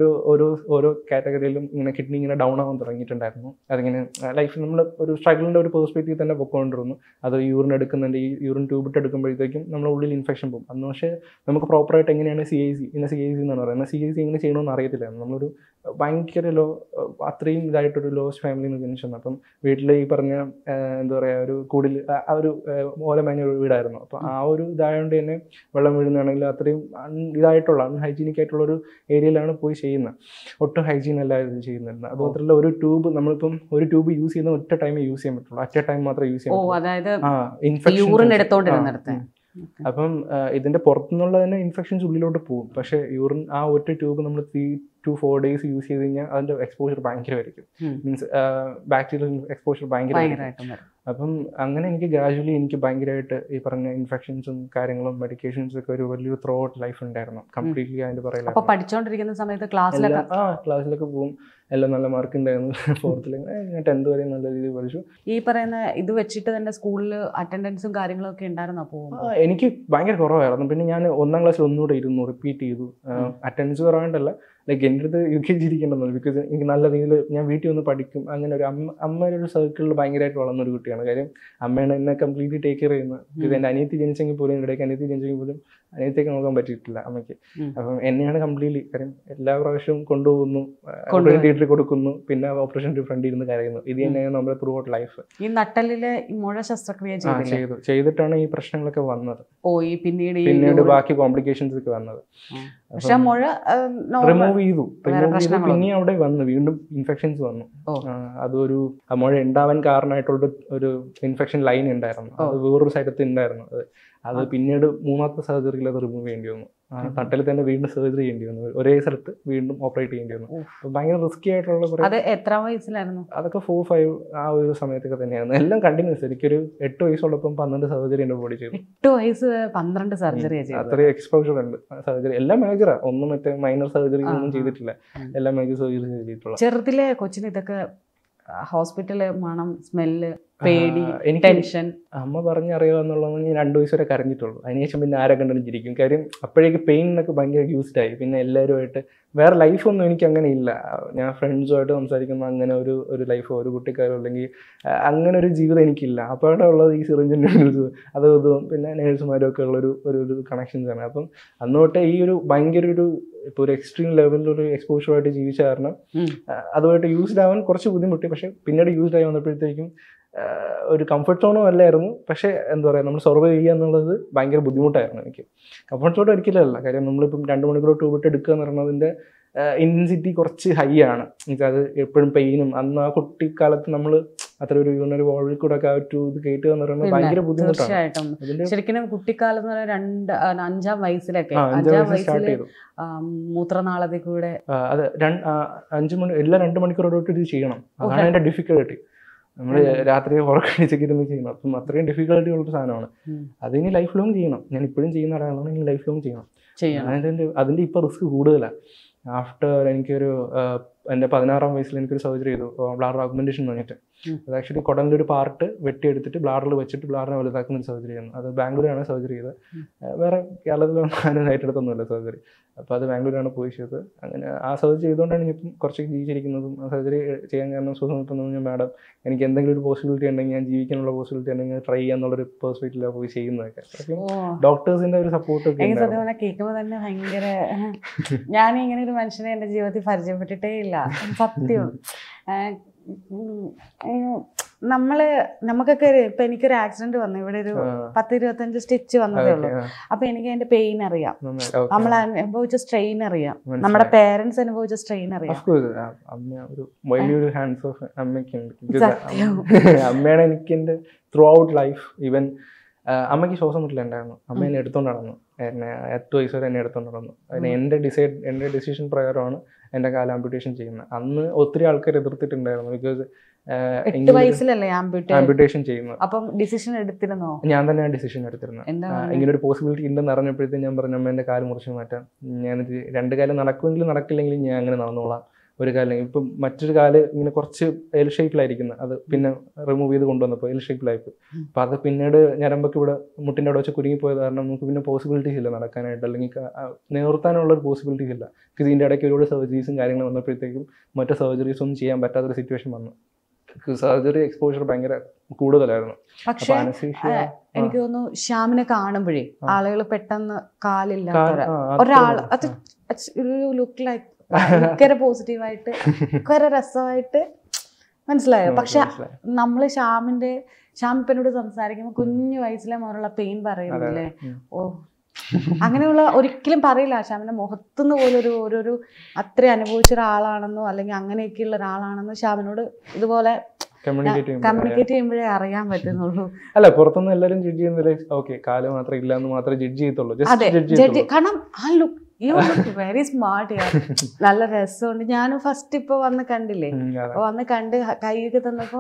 ഓരോ കാറ്റഗറിയിലും ഇങ്ങനെ കിഡ്നി ഇങ്ങനെ ഡൗൺ ആവാൻ തുടങ്ങിയിട്ടുണ്ടായിരുന്നു. അതിങ്ങനെ ലൈഫിൽ നമ്മൾ ഒരു സ്ട്രഗിളിൻ്റെ ഒരു പെർസ്പെക്റ്റീവ് തന്നെ പൊയ്ക്കൊണ്ടിരുന്നു. അത് യൂറിൻ എടുക്കുന്നുണ്ട്, ഈ യൂറിൻ ട്യൂബിട്ട് എടുക്കുമ്പോഴത്തേക്കും നമ്മുടെ ഉള്ളിൽ ഇൻഫെക്ഷൻ പോകും. അന്ന് പക്ഷേ നമുക്ക് പ്രോപ്പറായിട്ട് എങ്ങനെയാണ് CIC എന്നാണ് പറയുന്നത്. CIC എങ്ങനെ ചെയ്യണമെന്ന് അറിയത്തില്ലായിരുന്നു. നമ്മളൊരു ഭയങ്കര അത്രയും ഇതായിട്ടൊരു ലോസ്റ്റ് ഫാമിലിയിൽ നിന്ന് ജനിച്ചു. അപ്പം വീട്ടിൽ ഈ പറഞ്ഞ എന്താ പറയുക ഒരു കൂടിൽ ആ ഒരു ഓല മേഞ്ഞ വീടായിരുന്നു. അപ്പോൾ ആ ഒരു ഇതായതുകൊണ്ട് തന്നെ തന്നെ വെള്ളം വീഴുന്നതാണെങ്കിലും അത്രയും ഇതായിട്ടുള്ള അൺഹൈജീനിക് ആയിട്ടുള്ള ഒരു ഏരിയയിലാണ് പോയി ചെയ്യുന്നത്. ഒട്ടും ഹൈജീൻ അല്ലായിരുന്നു ചെയ്യുന്നത്. അതുമാത്രമല്ല ഒരു ട്യൂബ് നമ്മളിപ്പം ഒരു ട്യൂബ് യൂസ് ചെയ്യുന്ന ഒറ്റ ടൈമേ യൂസ് ചെയ്യാൻ പറ്റുള്ളൂ, അറ്റ് എ ടൈം മാത്രമേ യൂസ് ചെയ്യാൻ പറ്റുള്ളൂ. അപ്പം ഇതിന്റെ പുറത്തുനിന്നുള്ള തന്നെ ഇൻഫെക്ഷൻസ് ഉള്ളിലോട്ട് പോകും. പക്ഷേ യൂറിൻ ആ ഒറ്റ ട്യൂബ് നമ്മൾ 3 to 4 days യൂസ് ചെയ്ത് കഴിഞ്ഞാൽ അതിന്റെ എക്സ്പോഷർ ഭയങ്കരമായിരിക്കും. മീൻസ് ബാക്ടീരിയൽ എക്സ്പോഷർ ഭയങ്കരമായിരിക്കും. അപ്പം അങ്ങനെ എനിക്ക് ഗ്രാജുവലി എനിക്ക് ഭയങ്കരമായിട്ട് ഈ പറഞ്ഞ ഇൻഫെക്ഷൻസും കാര്യങ്ങളും മെഡിക്കേഷൻസും ഒക്കെ ഒരു വലിയൊരു ത്രൂ ഔട്ട് ലൈഫ് ഉണ്ടായിരുന്നു. കംപ്ലീറ്റ്ലി അതിന്റെ പറയില്ല. പഠിച്ചോണ്ടിരിക്കുന്ന സമയത്ത് ക്ലാസ്സിലൊക്കെ പോകും, എല്ലാം നല്ല മാർക്ക് ഉണ്ടായിരുന്നു. 4th ഞാൻ 10th വരെ നല്ല രീതിയിൽ പഠിച്ചു. ഈ പറയുന്ന ഇത് വെച്ചിട്ട് തന്നെ സ്കൂളിൽ അറ്റൻഡൻസും കാര്യങ്ങളും ഒക്കെ ഉണ്ടായിരുന്നോ? എനിക്ക് ഭയങ്കര കുറവായിരുന്നു. പിന്നെ ഞാൻ 1ാം ക്ലാസ്സിൽ ഒന്നുകൂടെ ഇരുന്നു, റിപ്പീറ്റ് ചെയ്തു. അറ്റൻഡൻസ് കുറവായിട്ടല്ല, ലൈക്ക് എൻ്റെ അടുത്ത് UKG ഇരിക്കേണ്ടത്. ബിക്കോസ് എനിക്ക് നല്ല രീതിയിൽ ഞാൻ വീട്ടിൽ വന്ന് പഠിക്കും. അങ്ങനെ ഒരു അമ്മയുടെ ഒരു സർക്കിളിൽ ഭയങ്കരമായിട്ട് വളർന്നൊരു കുട്ടിയാണ്. കാര്യം അമ്മയാണ് എന്നെ കംപ്ലീറ്റ്ലി ടേക്ക് കെയർ ചെയ്യുന്നത്. ബിക്കോസ് എൻ്റെ അനിയത്തി ജനിച്ചെങ്കിൽ പോലും ഇടയ്ക്ക് അനിയത്തി ജനിച്ചെങ്കിൽ പോലും അനിയത്തേക്ക് നോക്കാൻ പറ്റിയിട്ടില്ല അമ്മയ്ക്ക്. അപ്പം എന്നെയാണ് കംപ്ലീറ്റ്ലി, കാര്യം എല്ലാ പ്രാവശ്യവും കൊണ്ടുപോകുന്നു, തിയേറ്ററിൽ കൊടുക്കുന്നു, പിന്നെ ഓപ്പറേഷൻ ഫ്രണ്ട് ഇരുന്ന് കരയുന്നു. ഇത് തന്നെയാണ് നമ്മുടെ ത്രൂ ഔട്ട് ലൈഫ്. ഈ നട്ടലിലെ മുഴ ശസ്ത്രക്രിയ ചെയ്തിട്ടാണ് ഈ പ്രശ്നങ്ങളൊക്കെ വന്നത്. പിന്നീട് ബാക്കി കോംപ്ലിക്കേഷൻസ് ഒക്കെ വന്നത്. റിമൂവ് ചെയ്തു. പിന്നെ അവിടെ വന്നു വീണ്ടും ഇൻഫെക്ഷൻസ് വന്നു. അതൊരു മുഴ ഉണ്ടാവാൻ കാരണമായിട്ടുള്ള ഒരു ഇൻഫെക്ഷൻ ലൈൻ ഉണ്ടായിരുന്നു. അത് വേറൊരു സ്ഥലത്ത് ഉണ്ടായിരുന്നു. അത് പിന്നീട് 3ാമത്തെ സർജറിയിൽ അത് റിമൂവ് ചെയ്യേണ്ടി വന്നു. തട്ടലിൽ തന്നെ വീണ്ടും സർജറി ചെയ്യേണ്ടി വന്നു. ഒരേ സ്ഥലത്ത് വീണ്ടും ഓപ്പറേറ്റ് ചെയ്യേണ്ടി വന്നു. ഭയങ്കര റിസ്കി ആയിട്ടുള്ള എത്ര വയസ്സിലായിരുന്നു അതൊക്കെ 4-5 ആ ഒരു സമയത്തൊക്കെ തന്നെയായിരുന്നു. എല്ലാം കണ്ടിന്യൂസ്. എനിക്കൊരു 8 വയസ്സുള്ളപ്പം 12 സർജറി എൻ്റെ ബോഡി ചെയ്തു. 8 വയസ്സ് 12 സർജറി. അത്രയും എക്സ്പോഷർ ഉണ്ട്. സർജറി എല്ലാം മേജറാ, ഒന്നും മറ്റേ മൈനർ സർജറി ഒന്നും ചെയ്തിട്ടില്ല. എല്ലാം മേജർ സർജറി ചെയ്തിട്ടുള്ള. ചെറുതിലെ കൊച്ചിന് ഇതൊക്കെ ഹോസ്പിറ്റല് മണം, സ്മെല്ല്, പേടി, ടെൻഷൻ അമ്മ പറഞ്ഞറിയാന്നുള്ളത് ഞാൻ 2 വയസ്സ് വരെ കരഞ്ഞിട്ടുള്ളൂ. അതിനുശേഷം പിന്നെ ആരെ കണ്ടിരിക്കും. കാര്യം അപ്പോഴേക്ക് പെയിനൊക്കെ ഭയങ്കര യൂസ്ഡ് ആയി. പിന്നെ എല്ലാവരുമായിട്ട് വേറെ ലൈഫൊന്നും എനിക്ക് അങ്ങനെ ഇല്ല. ഞാൻ ഫ്രണ്ട്സുമായിട്ട് സംസാരിക്കുന്ന അങ്ങനെ ഒരു ലൈഫോ ഒരു കുട്ടിക്കാരോ അല്ലെങ്കിൽ അങ്ങനെ ഒരു ജീവിതം എനിക്കില്ല. അപ്പോഴവിടെ ഉള്ളത് ഈ സിറിഞ്ചിൻ ന്യൂഡിൽസ് അതും പിന്നെ നേഴ്സുമാരും ഒക്കെ ഉള്ളൊരു ഒരു കണക്ഷൻസാണ്. അപ്പം അന്ന് തൊട്ടേ ഈ ഒരു ഭയങ്കര ഇപ്പോൾ ഒരു എക്സ്ട്രീം ലെവലിലൊരു എക്സ്പോഷറായിട്ട് ജീവിച്ച കാരണം അതുമായിട്ട് യൂസ്ഡ് ആവാൻ കുറച്ച് ബുദ്ധിമുട്ടി. പക്ഷെ പിന്നീട് യൂസ്ഡ് ആയി വന്നപ്പോഴത്തേക്കും ഒരു കംഫർട്ട് സോണും അല്ലായിരുന്നു. പക്ഷേ എന്താ പറയുക, നമ്മൾ സർവൈവ് ചെയ്യുക എന്നുള്ളത് ഭയങ്കര ബുദ്ധിമുട്ടായിരുന്നു എനിക്ക്. കംഫർട്ട് സോൺ ഒരിക്കലല്ല. കാര്യം നമ്മളിപ്പം 2 മണിക്കൂർ ട്യൂബിട്ട് എടുക്കുക എന്ന് പറയുന്നതിൻ്റെ ഇൻറ്റൻസിറ്റി കുറച്ച് ഹൈ ആണ്. അത് എപ്പോഴും പെയിനും അന്ന് ആ കുട്ടിക്കാലത്ത് നമ്മൾ അത്ര ഒരു യൂണറി വാൾവിൽ കൂടെ ഒക്കെ ഇത് കേട്ടുക എന്ന് പറയുന്നത് ഭയങ്കര ബുദ്ധിമുട്ടാണ്. ശരിക്കും കുട്ടിക്കാലം 5ാം വയസ്സിലൊക്കെ സ്റ്റാർട്ട് ചെയ്തു. മൂത്രനാളത്തിൽ കൂടെ അത് 5 മണി എല്ലാ 2 മണിക്കൂറോട്ട് ഇത് ചെയ്യണം. അതാണ് അതിന്റെ ഡിഫിക്കൽട്ടി. നമ്മൾ രാത്രി ഉറക്കണിച്ചൊക്കെ ഇരുന്ന് ചെയ്യണം. അപ്പം അത്രയും ഡിഫിക്കൽട്ടി ഉള്ളൊരു സാധനമാണ്. അതിന് ലൈഫ് ലോങ് ചെയ്യണം. ഞാൻ ഇപ്പോഴും ചെയ്യുന്ന ഒരാളാണ്. ഇനി ലൈഫ് ലോങ് ചെയ്യണം. അതിന്റെ ഇപ്പൊ റിസ്ക് കൂടുതലാണ്. ആഫ്റ്റർ എനിക്കൊരു എൻ്റെ 16ാം വയസ്സിൽ എനിക്കൊരു സർജറി ചെയ്തു, ബ്ലാഡർ ആഗ്മെന്റേഷൻ എന്ന് പറഞ്ഞിട്ട്. അത് ആക്ച്വലി കുടലിൻ്റെ ഒരു പാർട്ട് വെട്ടിയെടുത്തിട്ട് ബ്ലാഡറിൽ വെച്ചിട്ട് ബ്ലാഡറിനെ വലുതാക്കുന്ന ഒരു സർജറി ആയിരുന്നു. അത് ബാംഗ്ലൂരാണ് സർജറി ചെയ്തത്. വേറെ കേരളത്തിലൊന്നും ഏറ്റെടുത്തൊന്നുമില്ല സർജറി. അപ്പോൾ അത് ബാംഗ്ലൂരാണ് പോയി ചെയ്തത്. അങ്ങനെ ആ സർജറി ചെയ്തുകൊണ്ടാണ് ഇനിയിപ്പം കുറച്ച് ജീവിച്ചിരിക്കുന്നതും. ആ സർജറി ചെയ്യാൻ കാരണം സുഖം ഞാൻ മാഡം എനിക്ക് എന്തെങ്കിലും ഒരു പോസിബിലിറ്റി ഉണ്ടെങ്കിൽ, ഞാൻ ജീവിക്കാനുള്ള പോസിബിലിറ്റി ഉണ്ടെങ്കിൽ ട്രൈ ചെയ്യാന്നുള്ളൊരു പെർസ്പെക്റ്റീവിലാണ് പോയി ചെയ്യുന്നതൊക്കെ. ഡോക്ടേഴ്സിന്റെ ഒരു സപ്പോർട്ട് ഒക്കെ കേൾക്കുമ്പോൾ തന്നെ ഭയങ്കര ഞാൻ ഇങ്ങനെ ഒരു മനുഷ്യനെ എൻ്റെ ജീവിതത്തിൽ പരിചയപ്പെട്ടിട്ടേ ഇല്ല. സത്യം. നമുക്കൊക്കെ ഇപ്പൊ എനിക്കൊരു ആക്സിഡന്റ് വന്നു. ഇവിടെ ഒരു 10-25 സ്റ്റിച്ച് വന്നതേ ഉള്ളൂ. അപ്പൊ എനിക്ക് അതിന്റെ പെയിൻ അറിയാം, നമ്മൾ അനുഭവിച്ച സ്ട്രെയിൻ അറിയാം, നമ്മുടെ പേരൻസ് അനുഭവിച്ച സ്ട്രെയിൻ അറിയാം. അമ്മയാണ് എനിക്ക് എന്റെ ത്രൂ ഔട്ട് ലൈഫ്. ഈവൻ അമ്മയ്ക്ക് ശ്വാസം മുട്ടലുണ്ടായിരുന്നു. അമ്മ എന്നെ എടുത്തോണ്ട് നടന്നു. എന്നെ 8 വയസ്സ് വരെ എന്നെ എടുത്തോണ്ട് നടന്നു. അതിന് എൻ്റെ ഡിസിഷൻ പ്രകാരമാണ് എൻ്റെ കാല് ആംപ്യൂട്ടേഷൻ ചെയ്യുന്നത്. അന്ന് ഒത്തിരി ആൾക്കാർ എതിർത്തിട്ടുണ്ടായിരുന്നു. ബിക്കോസ് 8 വയസ്സിലല്ലേ ആംപ്യൂട്ടേഷൻ ചെയ്യുന്നത്. അപ്പം ഡിസിഷൻ എടുത്തിരുന്നോ? ഞാൻ തന്നെയാണ് ഡിസിഷൻ എടുത്തിരുന്നത്. ഇങ്ങനെ ഒരു പോസിബിലിറ്റി ഉണ്ടെന്ന് അറിഞ്ഞപ്പോഴത്തേക്കും ഞാൻ പറഞ്ഞു, അമ്മ എൻ്റെ കാല് മുറിച്ച് മാറ്റാം. ഞാനിത് 2 കാലം നടക്കുമെങ്കിലും നടക്കില്ലെങ്കിലും ഞാൻ അങ്ങനെ നടന്നോളാം. ഒരു കാലം ഇപ്പം മറ്റൊരു കാല് ഇങ്ങനെ കുറച്ച് എൽ ഷേപ്പിലായിരിക്കുന്നത്, അത് പിന്നെ റിമൂവ് ചെയ്ത് കൊണ്ടുവന്നപ്പോൾ എൽ ഷേപ്പിലായിപ്പോൾ. അപ്പം അത് പിന്നീട് ഞരമ്പൊക്കെ ഇവിടെ മുട്ടിൻ്റെ അവിടെ വെച്ച് കുരുങ്ങിപ്പോയത് കാരണം നമുക്ക് പിന്നെ പോസിബിലിറ്റീസ് ഇല്ല നടക്കാനായിട്ട്, അല്ലെങ്കിൽ നിവർത്താനുള്ളൊരു പോസിബിലിറ്റീസ് ഇല്ല. ഇതിൻ്റെ ഇടയ്ക്ക് ഒരുപാട് സർജറീസും കാര്യങ്ങളും വന്നപ്പോഴത്തേക്കും മറ്റു സർജറീസ് ഒന്നും ചെയ്യാൻ പറ്റാത്തൊരു സിറ്റുവേഷൻ വന്നു. സർജറി എക്സ്പോഷർ ഭയങ്കര കൂടുതലായിരുന്നു. പക്ഷേ എനിക്ക് തോന്നുന്നു ശ്യാമിനെ കാണുമ്പോഴേ ആളുകൾ പെട്ടെന്ന് കാലില്ലാത്ത ഒരാൾ, അത് ലുക്ക് ലൈക്ക് ഭയങ്കര പോസിറ്റീവായിട്ട് ഭയങ്കര രസമായിട്ട് മനസ്സിലായോ. പക്ഷെ നമ്മള് ശ്യാമിപ്പനോട് സംസാരിക്കുമ്പോൾ കുഞ്ഞു വയസ്സിലെ മുതലുള്ള പെയിൻ പറയുന്നില്ലേ, ഓ അങ്ങനെയുള്ള ഒരിക്കലും പറയില്ല ശ്യാമിന്റെ മുഖത്തുനിന്ന് പോലും ഒരു അത്ര അനുഭവിച്ച ഒരാളാണെന്നോ അല്ലെങ്കിൽ അങ്ങനെയൊക്കെയുള്ള ഒരാളാണെന്നോ ശ്യാമിനോട് ഇതുപോലെ കമ്മ്യൂണിക്കേറ്റ് ചെയ്യുമ്പോഴേ അറിയാൻ പറ്റുന്നുള്ളൂ. അല്ല, പുറത്തുനിന്ന് എല്ലാവരും ജഡ്ജ് ചെയ്യുന്നത് ഓക്കെ കാല് മാത്രം ഇല്ല എന്ന് മാത്രമേ ജഡ്ജ് ചെയ്യത്തുള്ളൂ. കാരണം ആ ലുക്ക് വെരി സ്മാർട്ട്. നല്ല രസമുണ്ട്. ഞാനും ഫസ്റ്റ് ഇപ്പൊ വന്ന് കണ്ടില്ലേ, വന്ന് കണ്ട് കൈയൊക്കെ തന്നപ്പോ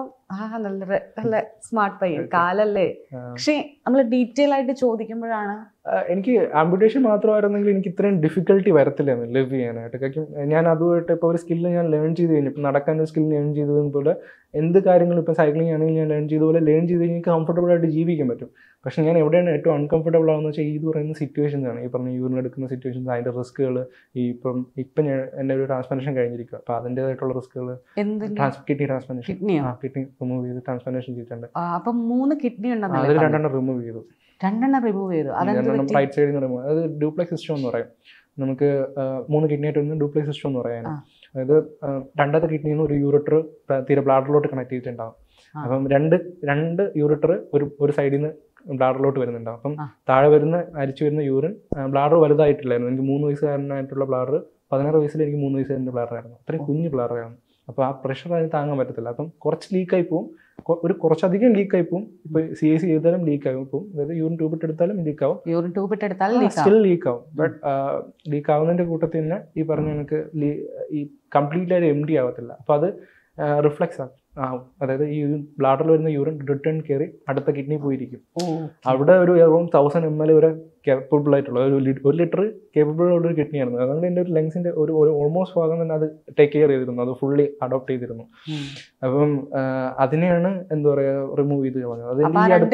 നല്ല സ്മാർട്ട് പയ്യൻ, കാലല്ലേ. പക്ഷെ നമ്മൾ ഡീറ്റെയിൽ ആയിട്ട് ചോദിക്കുമ്പോഴാണ് എനിക്ക് ആംബിറ്റേഷൻ മാത്രമായിരുന്നെങ്കിൽ എനിക്ക് ഇത്രയും ഡിഫിക്കൽട്ടി വരത്തില്ലായിരുന്നു ലിവ് ചെയ്യാനായിട്ട്. കാരണം ഞാൻ അതുമായിട്ട് ഇപ്പോൾ ഒരു സ്കില്ല് ഞാൻ ലേൺ ചെയ്ത് കഴിഞ്ഞു. ഇപ്പം നടക്കാൻ ഒരു സ്കിൽ ലേൺ ചെയ്തതുപോലെ എന്ത് കാര്യങ്ങളും ഇപ്പോൾ സൈക്ലിംഗ് ആണെങ്കിൽ ഞാൻ ലേൺ ചെയ്തതുപോലെ ലേൺ ചെയ്ത് കഴിഞ്ഞാൽ എനിക്ക് കംഫർട്ടബിൾ ആയിട്ട് ജീവിക്കാൻ പറ്റും. പക്ഷേ ഞാൻ എവിടെയാണ് ഏറ്റവും അൺകംഫർട്ടബിൾ ആവുന്നത് വെച്ചാൽ ഈ പറയുന്ന സിറ്റുവേഷൻസ് ആണ്. ഈ പറഞ്ഞ യൂറിൻ എടുക്കുന്ന സിറ്റുവേഷൻസ്, അതിൻ്റെ റിസ്ക്കുകൾ. ഇപ്പം ഞാൻ എൻ്റെ ഒരു ട്രാൻസ്പ്ലാന്റേഷൻ കഴിഞ്ഞിരിക്കുക. അപ്പോൾ അതിൻ്റെതായിട്ടുള്ള റിസ്ക്കുകൾ, കിഡ്നി ട്രാൻസ്പ്ലാന്റേഷൻ, കിഡ്നി റിമൂവ് ചെയ്ത് ട്രാൻസ്പ്ലാന്റേഷൻ ചെയ്തിട്ടുണ്ട്. അപ്പം 3 കിഡ്നി ഉണ്ടെന്ന് അതിൽ 2 റിമൂവ് ചെയ്തു. 2 റിമൂവ് ചെയ്തു. റൈറ്റ് സൈഡിൽ നിന്ന് റിമൂവ്, അത് ഡ്യൂപ്ലെക്സ് സിസ്റ്റം എന്ന് പറയും. നമുക്ക് 3 കിഡ്നി ആയിട്ട് വരുന്ന ഡ്യൂപ്ലെക്സ് സിസ്റ്റം എന്ന് പറയാൻ. അതായത് 2ാമത്തെ കിഡ്നിയിൽ നിന്ന് ഒരു യൂറിറ്റർ തീരെ ബ്ലാഡറിലോട്ട് കണക്ട് ചെയ്തിട്ടുണ്ടാവും. അപ്പം രണ്ട് യൂറിറ്റർ ഒരു സൈഡിൽ നിന്ന് ബ്ലാഡറിലോട്ട് വരുന്നുണ്ടാവും. അപ്പം താഴെ അരിച്ചു വരുന്ന യൂറിൻ ബ്ലാഡർ വലുതായിട്ടില്ലായിരുന്നു. എനിക്ക് 3 വയസ്സുകാരനായിട്ടുള്ള ബ്ലാഡർ 16 വയസ്സിൽ എനിക്ക് 3 വയസ്സുകാരൻ്റെ ബ്ലാഡറായിരുന്നു. അത്രയും കുഞ്ഞ് ബ്ലാഡറായിരുന്നു. അപ്പോൾ ആ പ്രഷർ അതിന് താങ്ങാൻ പറ്റത്തില്ല. അപ്പം കുറച്ച് ലീക്കായി പോകും, കുറച്ചധികം ലീക്കായി പോകും. ഇപ്പോൾ CAC ചെയ്താലും ലീക്കാകും. ഇപ്പം അതായത് യൂറിൻ ട്യൂബ് ഇട്ടെടുത്താലും ലീക്കാവും, സ്റ്റിൽ ലീക്കാവും. ബട്ട് ലീക്കാവുന്നതിൻ്റെ കൂട്ടത്തിൽ തന്നെ ഈ പറഞ്ഞ എനിക്ക് ഈ കംപ്ലീറ്റ്ലി അത് എംപ്റ്റി ആവത്തില്ല. അപ്പോൾ അത് റിഫ്ലക്സ് ആവും. അതായത് ഈ ബ്ലാഡറിൽ വരുന്ന യൂറിൻ റിട്ടേൺ കയറി അടുത്ത കിഡ്നി പോയിരിക്കും. അവിടെ ഒരു അറൗണ്ട് 1000 ml വരെ കേപ്പബിൾ ആയിട്ടുള്ള ഒരു ലിറ്റർ കേപ്പബിൾ ഉള്ള ഒരു കിഡ്നി ആയിരുന്നു. അതുകൊണ്ട് എൻ്റെ ഒരു ലങ്സിൻ്റെ ഒരു ഓൾമോസ്റ്റ് ഭാഗം തന്നെ അത് ടേക്ക് കെയർ ചെയ്തിരുന്നു, അത് ഫുള്ളി അഡോപ്റ്റ് ചെയ്തിരുന്നു. അപ്പം അതിനെയാണ് എന്താ പറയുക റിമൂവ് ചെയ്ത് കളഞ്ഞത്. അത്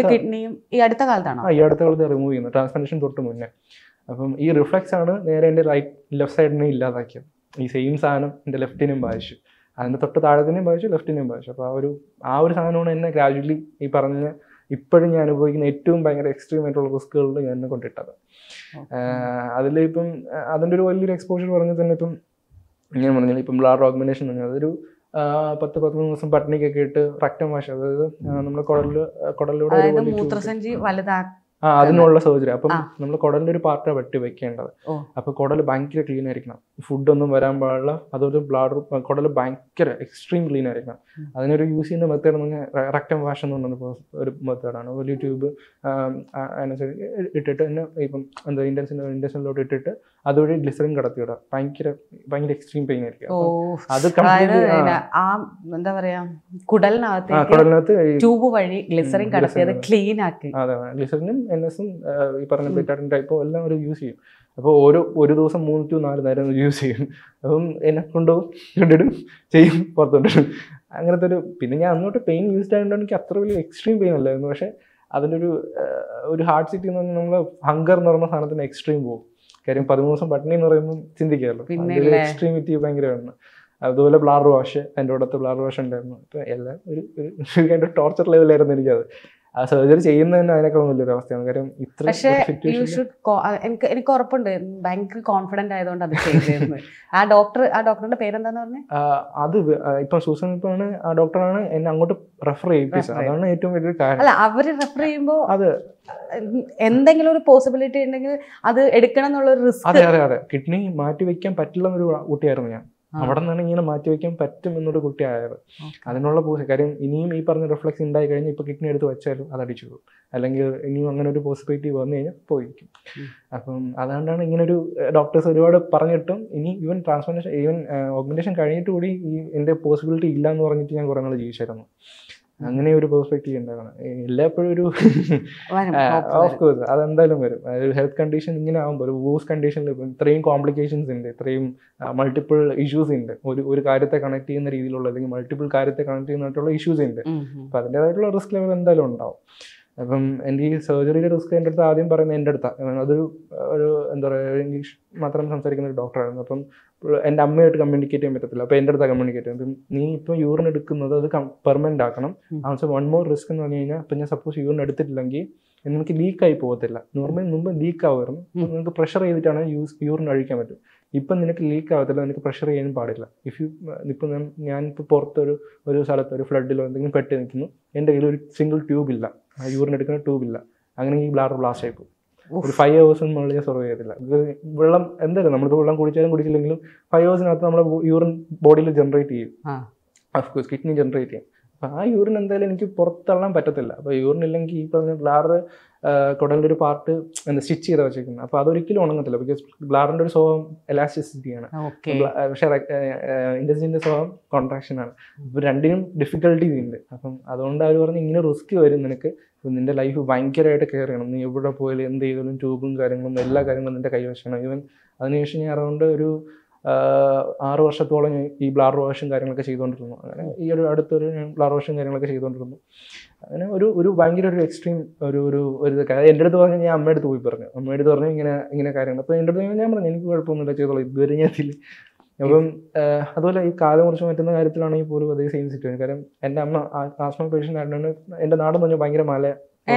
ഈ അടുത്ത കാലത്ത് റിമൂവ് ചെയ്യുന്നത്, ട്രാൻസ്പ്ലാന്റേഷൻ തൊട്ട് മുന്നേ. അപ്പം ഈ റിഫ്ലക്സ് ആണ് നേരെ എൻ്റെ ലെഫ്റ്റ് സൈഡിനെ ഇല്ലാതാക്കിയത്. ഈ സെയിം സാധനം എൻ്റെ ലെഫ്റ്റിനും ബാധിച്ചു, അതിൻ്റെ തൊട്ട് താഴത്തിനെയും ബാധിച്ചു, ലെഫ്റ്റിനെയും ബാധിച്ചു. അപ്പോൾ ആ ഒരു സാധനമാണ് എന്നെ ഗ്രാജുവലി ഈ പറഞ്ഞ ഇപ്പോഴും ഞാൻ അനുഭവിക്കുന്ന ഏറ്റവും ഭയങ്കര എക്സ്ട്രീം ആയിട്ടുള്ള റിസ്കുകളിൽ ഞാൻ എന്നെ കൊണ്ടിട്ടത്. അതിലിപ്പം അതിൻ്റെ ഒരു വലിയൊരു എക്സ്പോഷർ പറഞ്ഞാൽ തന്നെ ഇപ്പം ഞാൻ പറഞ്ഞാൽ ഇപ്പം ബ്ലാഡർ ഓഗ്മെന്റേഷൻ എന്ന് പറഞ്ഞാൽ അതൊരു 10-13 ദിവസം പട്ടിണിക്കൊക്കെ ഇട്ട് റക്റ്റം വാഷ്, അതായത് നമ്മുടെ കുടലിലൂടെ അതിനുള്ള സർജറി. അപ്പം നമ്മൾ കുടലിൻ്റെ ഒരു പാർട്ടാണ് വെട്ടി വെക്കേണ്ടത്. അപ്പോൾ കുടൽ ഭയങ്കര ക്ലീൻ ആയിരിക്കണം, ഫുഡൊന്നും വരാൻ പാടില്ല. അതൊരു ബ്ലാഡർ കുടൽ ഭയങ്കര എക്സ്ട്രീം ക്ലീൻ ആയിരിക്കണം. അതിനൊരു യൂസ് ചെയ്യുന്ന മെത്തേഡ് എന്ന് പറഞ്ഞാൽ റക്റ്റം വാഷ് എന്ന് പറഞ്ഞ ഒരു മെത്തേഡാണ്. വലിയ ട്യൂബ് അതിനനുസരിച്ച് ഇട്ടിട്ട് തന്നെ ഇപ്പം എന്താ ഇൻഡക്ഷനിലോട്ട് ഇട്ടിട്ട് അതുവഴി ഗ്ലിസറിൻ കടത്തിവിടുക. ഭയങ്കര എക്സ്ട്രീം പെയിൻ ആയിരിക്കും. അത് എന്താ പറയാ കുടലിനകത്ത് ട്യൂബ് വഴി ഗ്ലിസറിൻ കടത്തിയത് ക്ലീൻ ആക്കി. അതെ, ഗ്ലിസറിനും NS-ഉം ഈ പറഞ്ഞ ബെറ്റാഡിൻ ടൈപ്പോ എല്ലാം ഒരു യൂസ് ചെയ്യും. അപ്പോൾ ഒരു ദിവസം 3 to 4 നേരം യൂസ് ചെയ്യും. അപ്പം എന്നെ കൊണ്ടിടും ചെയ്യും, പുറത്തോട്ടിടും. അങ്ങനത്തെ പിന്നെ ഞാൻ അങ്ങോട്ട് പെയിൻ യൂസ്ഡ് ആയതുകൊണ്ട് എനിക്ക് അത്ര വലിയ എക്സ്ട്രീം പെയിൻ അല്ലായിരുന്നു. പക്ഷേ അതിൻ്റെ ഒരു ഹാർട്ട് സിറ്റി എന്ന് പറഞ്ഞാൽ നമ്മൾ ഹങ്കർ എന്ന് പറയുന്ന സാധനത്തിന് എക്സ്ട്രീം പോകും. കാര്യം 13 ദിവസം പട്ടിണി എന്ന് പറയുമ്പോൾ ചിന്തിക്കാമല്ലോ, അതിൻ്റെ എക്സ്ട്രീമിറ്റി ഭയങ്കരമാണ്. അതുപോലെ ബ്ലാഡർ വാഷ്, എൻ്റെ അടുത്ത് ബ്ലാഡർ വാഷ് ഉണ്ടായിരുന്നു. അപ്പോൾ എല്ലാം ഒരു ടോർച്ചർ ലെവലായിരുന്നു എനിക്കത്. ആ സർജറി ചെയ്യുന്നത് തന്നെ അതിനേക്കാളും വലിയൊരു അവസ്ഥയാണ്. കാര്യം എനിക്ക് ഉറപ്പുണ്ട് ഭയങ്കര കോൺഫിഡന്റ് ആയതുകൊണ്ട് അത് ചെയ്തിരുന്നു. ആ ഡോക്ടറുടെ പേരെന്താന്ന് പറഞ്ഞത്? അത് ഇപ്പം സൂസൻ ഇപ്പാണ് ആ ഡോക്ടറാണ് എന്നെ അങ്ങോട്ട് റെഫർ ചെയ്യിപ്പിച്ചത്. അതാണ് ഏറ്റവും വലിയൊരു കാര്യം. അല്ല, അവര് റെഫർ ചെയ്യുമ്പോൾ അത് എന്തെങ്കിലും ഒരു പോസിബിലിറ്റി ഉണ്ടെങ്കിൽ അത് എടുക്കണം എന്നുള്ള റിസ്ക്. അതെ, കിഡ്നി മാറ്റി വെക്കാൻ പറ്റില്ല എന്നൊരു കുട്ടിയായിരുന്നു ഞാൻ. അവിടെ നിന്നാണ് ഇങ്ങനെ മാറ്റിവെക്കാൻ പറ്റും എന്നൊരു കുട്ടി ആയത്. അതിനുള്ള കാര്യം ഇനിയും ഈ പറഞ്ഞ റിഫ്ലക്സ് ഉണ്ടായി കഴിഞ്ഞാൽ ഇപ്പോൾ കിഡ്നി എടുത്ത് വെച്ചാലും അത് അടിച്ചു പോകും, അല്ലെങ്കിൽ ഇനിയും അങ്ങനെ ഒരു പോസിബിലിറ്റി വന്നു കഴിഞ്ഞാൽ പോയിരിക്കും. അപ്പം അതുകൊണ്ടാണ് ഇങ്ങനൊരു ഡോക്ടേഴ്സ് ഒരുപാട് പറഞ്ഞിട്ടും ഇനി ഈവൻ ഓഗ്മെന്റേഷൻ കഴിഞ്ഞിട്ട് കൂടി എൻ്റെ പോസിബിലിറ്റി ഇല്ല എന്ന് പറഞ്ഞിട്ട് ഞാൻ കുറേ നാൾ ജീവിച്ചായിരുന്നു. അങ്ങനെ ഒരു പെർസ്പെക്റ്റീവ് ഉണ്ടാകണം. എല്ലായ്പ്പോഴും ഒരു ഓഫ് കോഴ്സ് അതെന്തായാലും വരും. ഒരു ഹെൽത്ത് കണ്ടീഷൻ ഇങ്ങനെ ആകുമ്പോൾ ഒരു വൂസ് കണ്ടീഷനിൽ ഇത്രയും കോംപ്ലിക്കേഷൻസ് ഉണ്ട്, ഇത്രയും മൾട്ടിപ്പിൾ ഇഷ്യൂസ് ഉണ്ട്. ഒരു കാര്യത്തെ കണക്ട് ചെയ്യുന്ന രീതിയിലുള്ള അല്ലെങ്കിൽ മൾട്ടിപ്പിൾ കാര്യത്തെ കണക്ട് ചെയ്യുന്നതായിട്ടുള്ള ഇഷ്യൂസ് ഉണ്ട്. അപ്പം അതിൻ്റെതായിട്ടുള്ള റിസ്ക് ലെവൽ എന്തായാലും ഉണ്ടാവും. അപ്പം എൻ്റെ ഈ സർജറിയുടെ റിസ്ക് എൻ്റെ അടുത്ത് ആദ്യം പറയുന്നത് എൻ്റെ അടുത്താണ്. അതൊരു എന്താ പറയുക, ഇംഗ്ലീഷ് മാത്രം സംസാരിക്കുന്ന ഒരു ഡോക്ടറായിരുന്നു. അപ്പം എൻ്റെ അമ്മയായിട്ട് കമ്മ്യൂണിക്കേറ്റ് ചെയ്യാൻ പറ്റത്തില്ല. അപ്പോൾ എൻ്റെ അടുത്താണ് കമ്മ്യൂണിക്കേറ്റ് ചെയ്യുന്നത്. നീ ഇപ്പോൾ യൂറിൻ എടുക്കുന്നത് അത് പെർമനൻ്റ് ആക്കണം. ആൻസർ 1 more റിസ്ക് എന്ന് പറഞ്ഞു കഴിഞ്ഞാൽ ഇപ്പം ഞാൻ സപ്പോസ് യൂറിൻ എടുത്തിട്ടില്ലെങ്കിൽ നിനക്ക് ലീക്കായി പോകത്തില്ല. നോർമലി മുമ്പ് ലീക്ക് ആവുമായിരുന്നു, നിനക്ക് പ്രഷർ ചെയ്തിട്ടാണ് യൂറിൻ അഴിക്കാൻ പറ്റും. ഇപ്പം നിനക്ക് ലീക്ക് ആവത്തില്ല, നിനക്ക് പ്രഷർ ചെയ്യാനും പാടില്ല. ഇപ്പം ഞാനിപ്പോൾ പുറത്തൊരു സ്ഥലത്ത് ഒരു ഫ്ലഡിലോ എന്തെങ്കിലും പെട്ട് നിൽക്കുന്നു, എൻ്റെ കയ്യിൽ ഒരു സിംഗിൾ ട്യൂബ് ഇല്ല, യൂറിൻ എടുക്കുന്ന ട്യൂബ് ഇല്ല, അങ്ങനെ ഈ ബ്ലാഡർ ബ്ലാസ്റ്റ് ആയിപ്പോകും. ഒരു 5 hours മുകളിൽ ഞാൻ സർവൈവ് ചെയ്തില്ല. ഇത് വെള്ളം എന്തായാലും നമ്മളിപ്പോൾ വെള്ളം കുടിച്ചാലും കുടിച്ചില്ലെങ്കിലും 5 hours നമ്മുടെ യൂറിൻ ബോഡിയിൽ ജനറേറ്റ് ചെയ്യും. അഫ്കോഴ്സ് കിഡ്നി ജനറേറ്റ് ചെയ്യും. അപ്പോൾ ആ യൂറിൻ എന്തായാലും എനിക്ക് പുറത്തള്ളാൻ പറ്റത്തില്ല. അപ്പോൾ യൂറിൻ ഇല്ലെങ്കിൽ ഈ പറഞ്ഞ ബ്ലാഡർ കുടലിൻ്റെ ഒരു പാർട്ട് സ്റ്റിച്ച് ചെയ്ത് വെച്ചേക്കുന്നത്. അപ്പോൾ അതൊരിക്കലും ഉണങ്ങത്തില്ല. ബിക്കോസ് ബ്ലാഡറിൻ്റെ ഒരു സ്വഭാവം എലാസ്റ്റിസിറ്റിയാണ്, പക്ഷേ ഇൻറ്റസ്റ്റിൻ്റെ സ്വഭാവം കോൺട്രാക്ഷനാണ്. അപ്പോൾ രണ്ടിനും ഡിഫിക്കൽട്ടീസ് ഉണ്ട്. അപ്പം അതുകൊണ്ട് അവർ പറഞ്ഞ് ഇങ്ങനെ റിസ്ക് വരും നിനക്ക്, നിൻ്റെ ലൈഫ് ഭയങ്കരമായിട്ട് കെയർ ചെയ്യണം, നീ എവിടെ പോയാലും എന്ത് ചെയ്താലും ട്യൂബും കാര്യങ്ങളും എല്ലാ കാര്യങ്ങളും നിൻ്റെ കൈവശമാണ്. ഈവൻ അതിനുശേഷം ഞാൻ അറൗണ്ട് ഒരു 6 വർഷത്തോളം ഈ ബ്ലാഡർ വാഷും കാര്യങ്ങളൊക്കെ ചെയ്തുകൊണ്ടിരുന്നു. അങ്ങനെ ഈ ഒരു അടുത്തൊരു ബ്ലാഡർ വാഷും കാര്യങ്ങളൊക്കെ ചെയ്തുകൊണ്ടിരുന്നു. അങ്ങനെ ഒരു ഭയങ്കര ഒരു എക്സ്ട്രീം ഒരു ഇതൊക്കെ എൻ്റെ അടുത്ത് പറഞ്ഞാൽ ഞാൻ അമ്മയുടെ അടുത്ത് പോയി പറഞ്ഞു. അമ്മയുടെ അടുത്ത് പറഞ്ഞു ഇങ്ങനെ കാര്യങ്ങൾ. അപ്പോൾ എൻ്റെ അടുത്ത് ഞാൻ പറഞ്ഞു എനിക്ക് കുഴപ്പമൊന്നുമില്ല, ചെയ്തോളൂ, ഇതുവരെ ഞാൻ എത്തില്ല. അപ്പം അതുപോലെ ഈ കാലം മുറിച്ച് മാറ്റുന്ന കാര്യത്തിലാണെങ്കിൽ പോലും അതേ സെയിം സിറ്റുവേഷൻ. കാരണം എൻ്റെ അമ്മ ആസ്മ പേഷ്യൻ്റ് ആയതുകൊണ്ട് എൻ്റെ നാടെന്ന് പറഞ്ഞാൽ ഭയങ്കര മല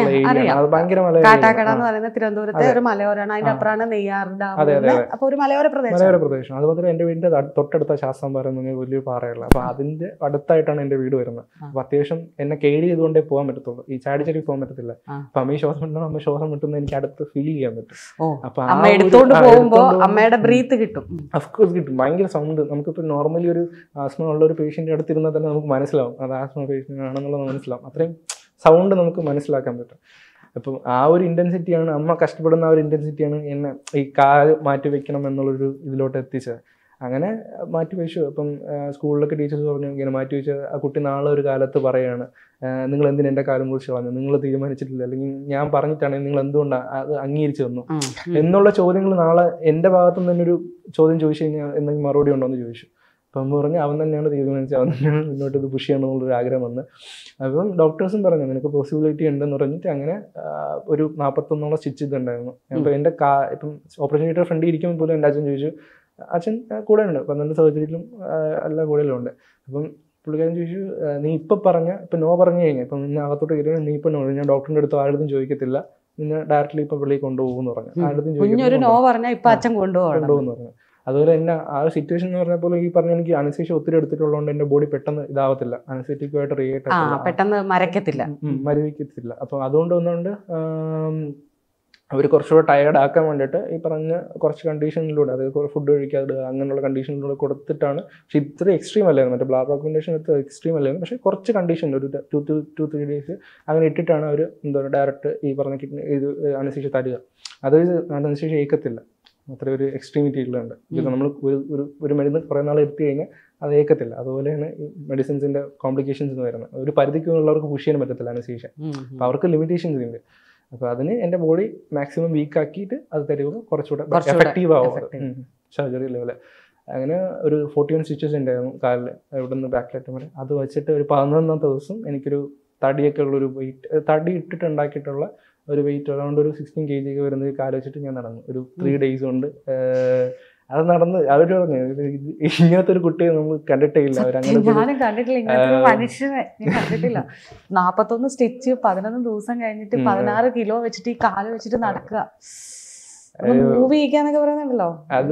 കാട്ടാക്കട എന്ന് പറയുന്നത് തിരുവനന്തപുരത്തെ ഒരു മലയോരാണ്. അതിന്റെ അപ്പുറമാണ് നെയ്യാർ ഡാം. അപ്പൊ ഒരു മലയോര പ്രദേശം. അതുപോലെ എൻ്റെ വീടിന്റെ തൊട്ടടുത്ത ശാസ്താംപാറ എന്ന് പറഞ്ഞാൽ വലിയൊരു പാറയുള്ള. അപ്പൊ അതിന്റെ അടുത്തായിട്ടാണ് എന്റെ വീട് വരുന്നത്. അപ്പൊ അത്യാവശ്യം എന്നെ കേടി ചെയ്തുകൊണ്ടേ പോകാൻ പറ്റത്തുള്ളൂ, ഈ ചാടി പോകാൻ പറ്റത്തില്ല. അപ്പൊ അമ്മ ശ്വാസം വിട്ടണം, അമ്മ ശ്വാസം വിട്ടുന്ന എനിക്ക് അടുത്ത് ഫീൽ ചെയ്യാൻ പറ്റും. അപ്പൊ അമ്മയുടെ ബ്രീത്ത് കിട്ടും, അഫ്കോഴ്സ് കിട്ടും. ഭയങ്കര സൗണ്ട്. നമുക്കിപ്പോൾ നോർമലി ഒരു ആസ്മ ഉള്ള ഒരു പേഷ്യന്റ് അടുത്തിരുന്നാൽ തന്നെ നമുക്ക് മനസ്സിലാവും അത് ആസ്മ പേഷ്യന്റ് ആണെന്നുള്ളത് മനസ്സിലാവും. അത്രയും സൗണ്ട് നമുക്ക് മനസ്സിലാക്കാൻ പറ്റും. അപ്പം ആ ഒരു ഇൻറ്റൻസിറ്റിയാണ്, അമ്മ കഷ്ടപ്പെടുന്ന ആ ഒരു ഇൻറ്റൻസിറ്റിയാണ് എന്നെ ഈ കാല് മാറ്റി വെക്കണം എന്നുള്ളൊരു ഇതിലോട്ട് എത്തിച്ചത്. അങ്ങനെ മാറ്റി വെച്ചു. അപ്പം സ്കൂളിലൊക്കെ ടീച്ചേഴ്സ് പറഞ്ഞു ഇങ്ങനെ മാറ്റി വെച്ച ആ കുട്ടി നാളെ ഒരു കാലത്ത് പറയുകയാണ്, നിങ്ങൾ എന്തിനാ എൻ്റെ കാലം കുറിച്ച് കളഞ്ഞു, നിങ്ങൾ തീരുമാനിച്ചിട്ടില്ല, അല്ലെങ്കിൽ ഞാൻ പറഞ്ഞിട്ടാണെങ്കിൽ നിങ്ങൾ എന്തുകൊണ്ടാണ് അത് അംഗീകരിച്ചു തന്നു എന്നുള്ള ചോദ്യങ്ങൾ നാളെ എൻ്റെ ഭാഗത്തുനിന്ന് തന്നെ ഒരു ചോദ്യം ചോദിച്ചു കഴിഞ്ഞാൽ എന്തെങ്കിലും മറുപടി ഉണ്ടോ എന്ന് ചോദിച്ചു. അപ്പം അമ്മ പറഞ്ഞ് അവൻ തന്നെയാണ് തീരുമാനിച്ചത്, അവൻ തന്നെയാണ് മുന്നോട്ട് ഇത് പുഷ് ചെയ്യണമെന്നുള്ളൊരു ആഗ്രഹം വന്ന്. അപ്പം ഡോക്ടേഴ്സും പറഞ്ഞു നിനക്ക് പോസിബിലിറ്റി ഉണ്ടെന്ന് പറഞ്ഞിട്ട് അങ്ങനെ ഒരു 41 സ്റ്റിച്ച് ചെയ്തിട്ടുണ്ടായിരുന്നു. അപ്പോൾ എൻ്റെ ഇപ്പം ഓപ്പറേഷൻ തിയേറ്റർ ഫ്രണ്ടിൽ ഇരിക്കുമ്പോൾ പോലും എൻ്റെ അച്ഛൻ ചോദിച്ചു, അച്ഛൻ കൂടെ ഉണ്ട് 12 സർജറിയിലും എല്ലാ കൂടെയും ഉണ്ട്. അപ്പം പുള്ളിക്കാരൻ ചോദിച്ചു നീ ഇപ്പം ഇപ്പം നോ പറഞ്ഞു കഴിഞ്ഞാൽ ഇപ്പം നിന്നെ അകത്തോട്ട് കയറി നീ ഇപ്പം നോ, ഞാൻ ഡോക്ടറിൻ്റെ അടുത്ത് ആരുടെ ചോദിക്കത്തില്ല, നിന്നെ ഡയറക്റ്റ്ലി ഇപ്പം പുള്ളി കൊണ്ടുപോകുമെന്ന് പറഞ്ഞു. ആരുടെ കൊണ്ടുപോകുമെന്ന് പറഞ്ഞു. അതുപോലെ തന്നെ ആ ഒരു സിറ്റുവേഷൻ എന്ന് പറഞ്ഞ പോലെ ഈ പറഞ്ഞ എനിക്ക് അനസ്തേഷ്യ ഒത്തിരി എടുത്തിട്ടുള്ളതുകൊണ്ട് എൻ്റെ ബോഡി പെട്ടെന്ന് ഇതാവത്തില്ല, അനസ്തറ്റിക്കുമായിട്ട് റിയേറ്റ് പെട്ടെന്ന് മരവിക്കത്തില്ല. അപ്പം അതുകൊണ്ട് ഒന്നുകൊണ്ട് അവർ കുറച്ചുകൂടെ ടയേർഡ് ആക്കാൻ വേണ്ടിയിട്ട് ഈ പറഞ്ഞ കുറച്ച് കണ്ടീഷനിലൂടെ, അതായത് ഫുഡ് കഴിക്കാതെ അങ്ങനെയുള്ള കണ്ടീഷനിലൂടെ കൊടുത്തിട്ടാണ്. പക്ഷെ ഇത്ര എക്സ്ട്രീം അല്ലായിരുന്നു, മറ്റേ ബ്ലാഡ് റെക്കമെൻഡേഷൻ ഇത്ര എക്സ്ട്രീം അല്ലായിരുന്നു. പക്ഷേ കുറച്ച് കണ്ടീഷനിൽ ഒരു 2-3 days അങ്ങനെ ഇട്ടിട്ടാണ് അവർ എന്താ പറയുക ഡയറക്റ്റ് ഈ പറഞ്ഞ കിഡ്നി ഇത് അനസ്തേഷ്യ തരിക. അതായത് അനസ്തേഷ്യ ഏക്കത്തില്ല, അത്ര ഒരു എക്സ്ട്രീമിറ്റി ഉള്ളതുണ്ട്. ഇത് നമ്മൾ ഒരു മരുന്ന് കുറേ നാൾ എടുത്തു കഴിഞ്ഞാൽ അത് ഏക്കത്തില്ല. അതുപോലെയാണ് ഈ മെഡിസിൻസിൻ്റെ കോംപ്ലിക്കേഷൻസ് എന്ന് വരുന്നത്. ഒരു പരിധിക്കുള്ളവർക്ക് പുഷ് ചെയ്യാൻ പറ്റത്തില്ല അനസ്തേഷ്യ, അപ്പോൾ അവർക്ക് ലിമിറ്റേഷൻസ് ഉണ്ട്. അപ്പോൾ അതിന് എൻ്റെ ബോഡി മാക്സിമം വീക്ക് ആക്കിയിട്ട് അത് തരുമ്പോൾ കുറച്ചുകൂടെ എഫക്റ്റീവ് ആവും സർജറി ലെവല്. അങ്ങനെ ഒരു 41 സ്റ്റിച്ചസ് ഉണ്ടായിരുന്നു കാലിൽ, ഇവിടെ നിന്ന് ബാക്കിലെറ്റം വരെ. അത് വെച്ചിട്ട് ഒരു 11ാമത്തെ ദിവസം എനിക്കൊരു തടിയൊക്കെ ഉള്ളൊരു വെയിറ്റ്, തടി ഇട്ടിട്ട് ഉണ്ടാക്കിയിട്ടുള്ള ഒരു വെയിറ്റ് അറൗണ്ട് ഒരു 16 kg ഒക്കെ വരുന്നത് കാല് വെച്ചിട്ട് ഞാൻ നടന്നു ഒരു 3 days കൊണ്ട്. അത് നടന്ന് അവർ പറഞ്ഞു ഇങ്ങനത്തെ ഒരു കുട്ടിയെ നമ്മൾ കണ്ടിട്ടേ ഇല്ല. ഞാനും കണ്ടിട്ടില്ല ഇങ്ങനത്തെ മനുഷ്യനെ, കണ്ടിട്ടില്ല. 41 സ്റ്റിച്ച് 11 ദിവസം കഴിഞ്ഞിട്ട് 16 കിലോ വെച്ചിട്ട് ഈ കാല് വെച്ചിട്ട് നടക്കുക. മൂവി എന്നൊക്കെ പറയുന്നുണ്ടല്ലോ, അത്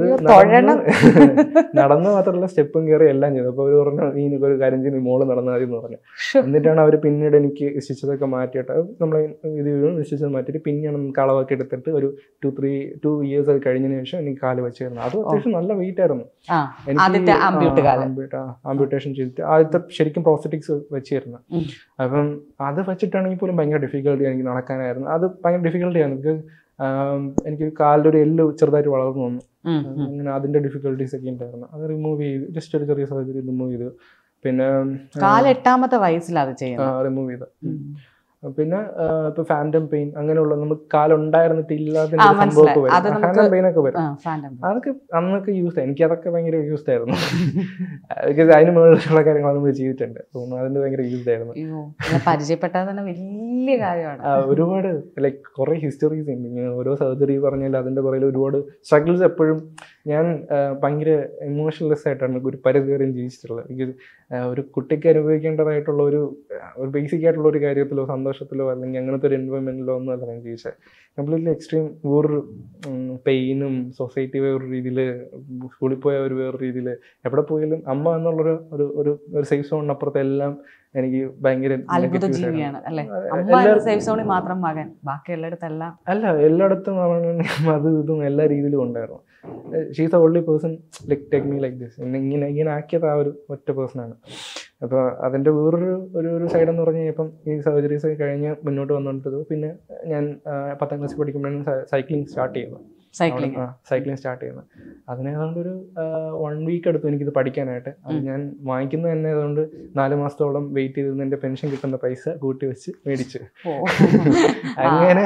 നടന്നു മാത്രമല്ല സ്റ്റെപ്പും കയറി എല്ലാം ചെയ്തു. അപ്പോൾ അവർ പറഞ്ഞു നീ ഒരു കാര്യം ചെയ്ത് മോള് നടന്നാൽ മതി എന്ന് പറഞ്ഞു. എന്നിട്ടാണ് അവർ പിന്നീട് എനിക്ക് സ്റ്റിച്ചതൊക്കെ മാറ്റിയിട്ട് നമ്മൾ ഇത് സ്റ്റിച്ചത് മാറ്റിയിട്ട് പിന്നെയാണ് നമുക്ക് അളവൊക്കെ എടുത്തിട്ട് ഒരു 2 years അത് കഴിഞ്ഞതിന് ശേഷം എനിക്ക് കാല് വെച്ചിരുന്നു. അത് അത്യാവശ്യം നല്ല വെയിറ്റ് ആയിരുന്നു. എനിക്ക് ആംബ്യൂട്ടേഷൻ ചെയ്തിട്ട് ആദ്യത്തെ ശരിക്കും പ്രോസ്റ്ററ്റിക്സ് വെച്ചിരുന്നു. അപ്പം അത് വെച്ചിട്ടാണെങ്കിൽ പോലും ഭയങ്കര ഡിഫിക്കൽട്ടി എനിക്ക് നടക്കാനായിരുന്നു. അത് ഭയങ്കര ഡിഫിക്കൽട്ടി ആയിരുന്നു. ബിക്കോസ് എനിക്ക് കാലിൻ്റെ ഒരു എല്ല് ചെറുതായിട്ട് വളർന്നു വന്നു. അങ്ങനെ അതിന്റെ ഡിഫിക്കൽട്ടീസ് ഒക്കെ ഉണ്ടായിരുന്നു. അത് റിമൂവ് ചെയ്തു, ജസ്റ്റ് ഒരു ചെറിയ സർജറി റിമൂവ് ചെയ്തു. പിന്നെ 8ാമത്തെ വയസ്സിലാണ് റിമൂവ് ചെയ്തത്. പിന്നെ ഇപ്പൊ ഫാൻറ്റം പെയിൻ അങ്ങനെയുള്ള നമുക്ക് കാലുണ്ടായിരുന്നിട്ട് ഇല്ലാതെ സംഭവമൊക്കെ വരും. ഫാൻറ്റം പെയിൻ ഒക്കെ വരും. അതൊക്കെ അന്നൊക്കെ യൂസ് ആയി, എനിക്ക് അതൊക്കെ ഭയങ്കര യൂസ്ഡ് ആയിരുന്നു. അതിന് മുകളിലുള്ള കാര്യങ്ങൾ നമ്മൾ ചെയ്തിട്ടുണ്ട്. അതിന്റെ ഭയങ്കര യൂസ്ഡ് ആയിരുന്നു. പരിചയപ്പെട്ടാൽ തന്നെ വലിയ കാര്യമാണ്. ഒരുപാട് ലൈക്ക് കുറെ ഹിസ്റ്ററീസ് ഉണ്ട്. ഓരോ സർജറി പറഞ്ഞാൽ അതിന്റെ പുറകിൽ ഒരുപാട് സ്ട്രഗിൾസ്. എപ്പോഴും ഞാൻ ഭയങ്കര ഇമോഷണൽലെസ് ആയിട്ടാണ് ഒരു പരിധി വരെയും ജീവിച്ചിട്ടുള്ളത്. എനിക്ക് ഒരു കുട്ടിക്ക് അനുഭവിക്കേണ്ടതായിട്ടുള്ള ഒരു ബേസിക് ആയിട്ടുള്ള ഒരു കാര്യത്തിലോ സന്തോഷത്തിലോ അല്ലെങ്കിൽ അങ്ങനത്തെ ഒരു എൻവയോൺമെന്റിലോ ഒന്നും അല്ല ഞാൻ ജീവിച്ചത്. കംപ്ലീറ്റ്ലി എക്സ്ട്രീം വേറൊരു പെയിനും സൊസൈറ്റി വേറൊരു രീതിയിൽ, സ്കൂളിൽ പോയ ഒരു വേറൊരു രീതിയിൽ, എവിടെ പോയാലും അമ്മ എന്നുള്ളൊരു ഒരു സേഫ് സോണിനപ്പുറത്ത് എല്ലാം എനിക്ക് ഭയങ്കര അത്ഭുത ജീവിയാണ് അല്ലെ. അമ്മ സേഫ് സോണിൽ മാത്രം മകൻ, ബാക്കി എല്ലായിടത്തെല്ലാം അല്ല, എല്ലായിടത്തും അത് ഇതും എല്ലാ രീതിയിലും ഉണ്ടായിരുന്നു. She's a only person like take me like this. ഇങ്ങനെ ആക്കിയത് ആ ഒരു ഒറ്റ പേഴ്സണാണ്. അപ്പോൾ അതിൻ്റെ വേറൊരു സൈഡെന്ന് പറഞ്ഞു കഴിഞ്ഞപ്പം ഈ സർജറീസ് കഴിഞ്ഞ് മുന്നോട്ട് വന്നുകൊണ്ടത് പിന്നെ ഞാൻ 10ാം ക്ലാസ്സിൽ പഠിക്കുമ്പോഴാണ് സൈക്ലിംഗ് സ്റ്റാർട്ട് ചെയ്യുന്നത്. സൈക്ലിംഗ് സ്റ്റാർട്ട് ചെയ്യുന്നത്. അതിനേതാണ്ട് ഒരു 1 വീക്ക് എടുത്തു എനിക്കിത് പഠിക്കാനായിട്ട്. അത് ഞാൻ വാങ്ങിക്കുന്നത് തന്നെ അതുകൊണ്ട് 4 മാസത്തോളം വെയിറ്റ് ചെയ്തിരുന്ന എൻ്റെ പെൻഷൻ കിട്ടുന്ന പൈസ കൂട്ടി വെച്ച് മേടിച്ച് അങ്ങനെ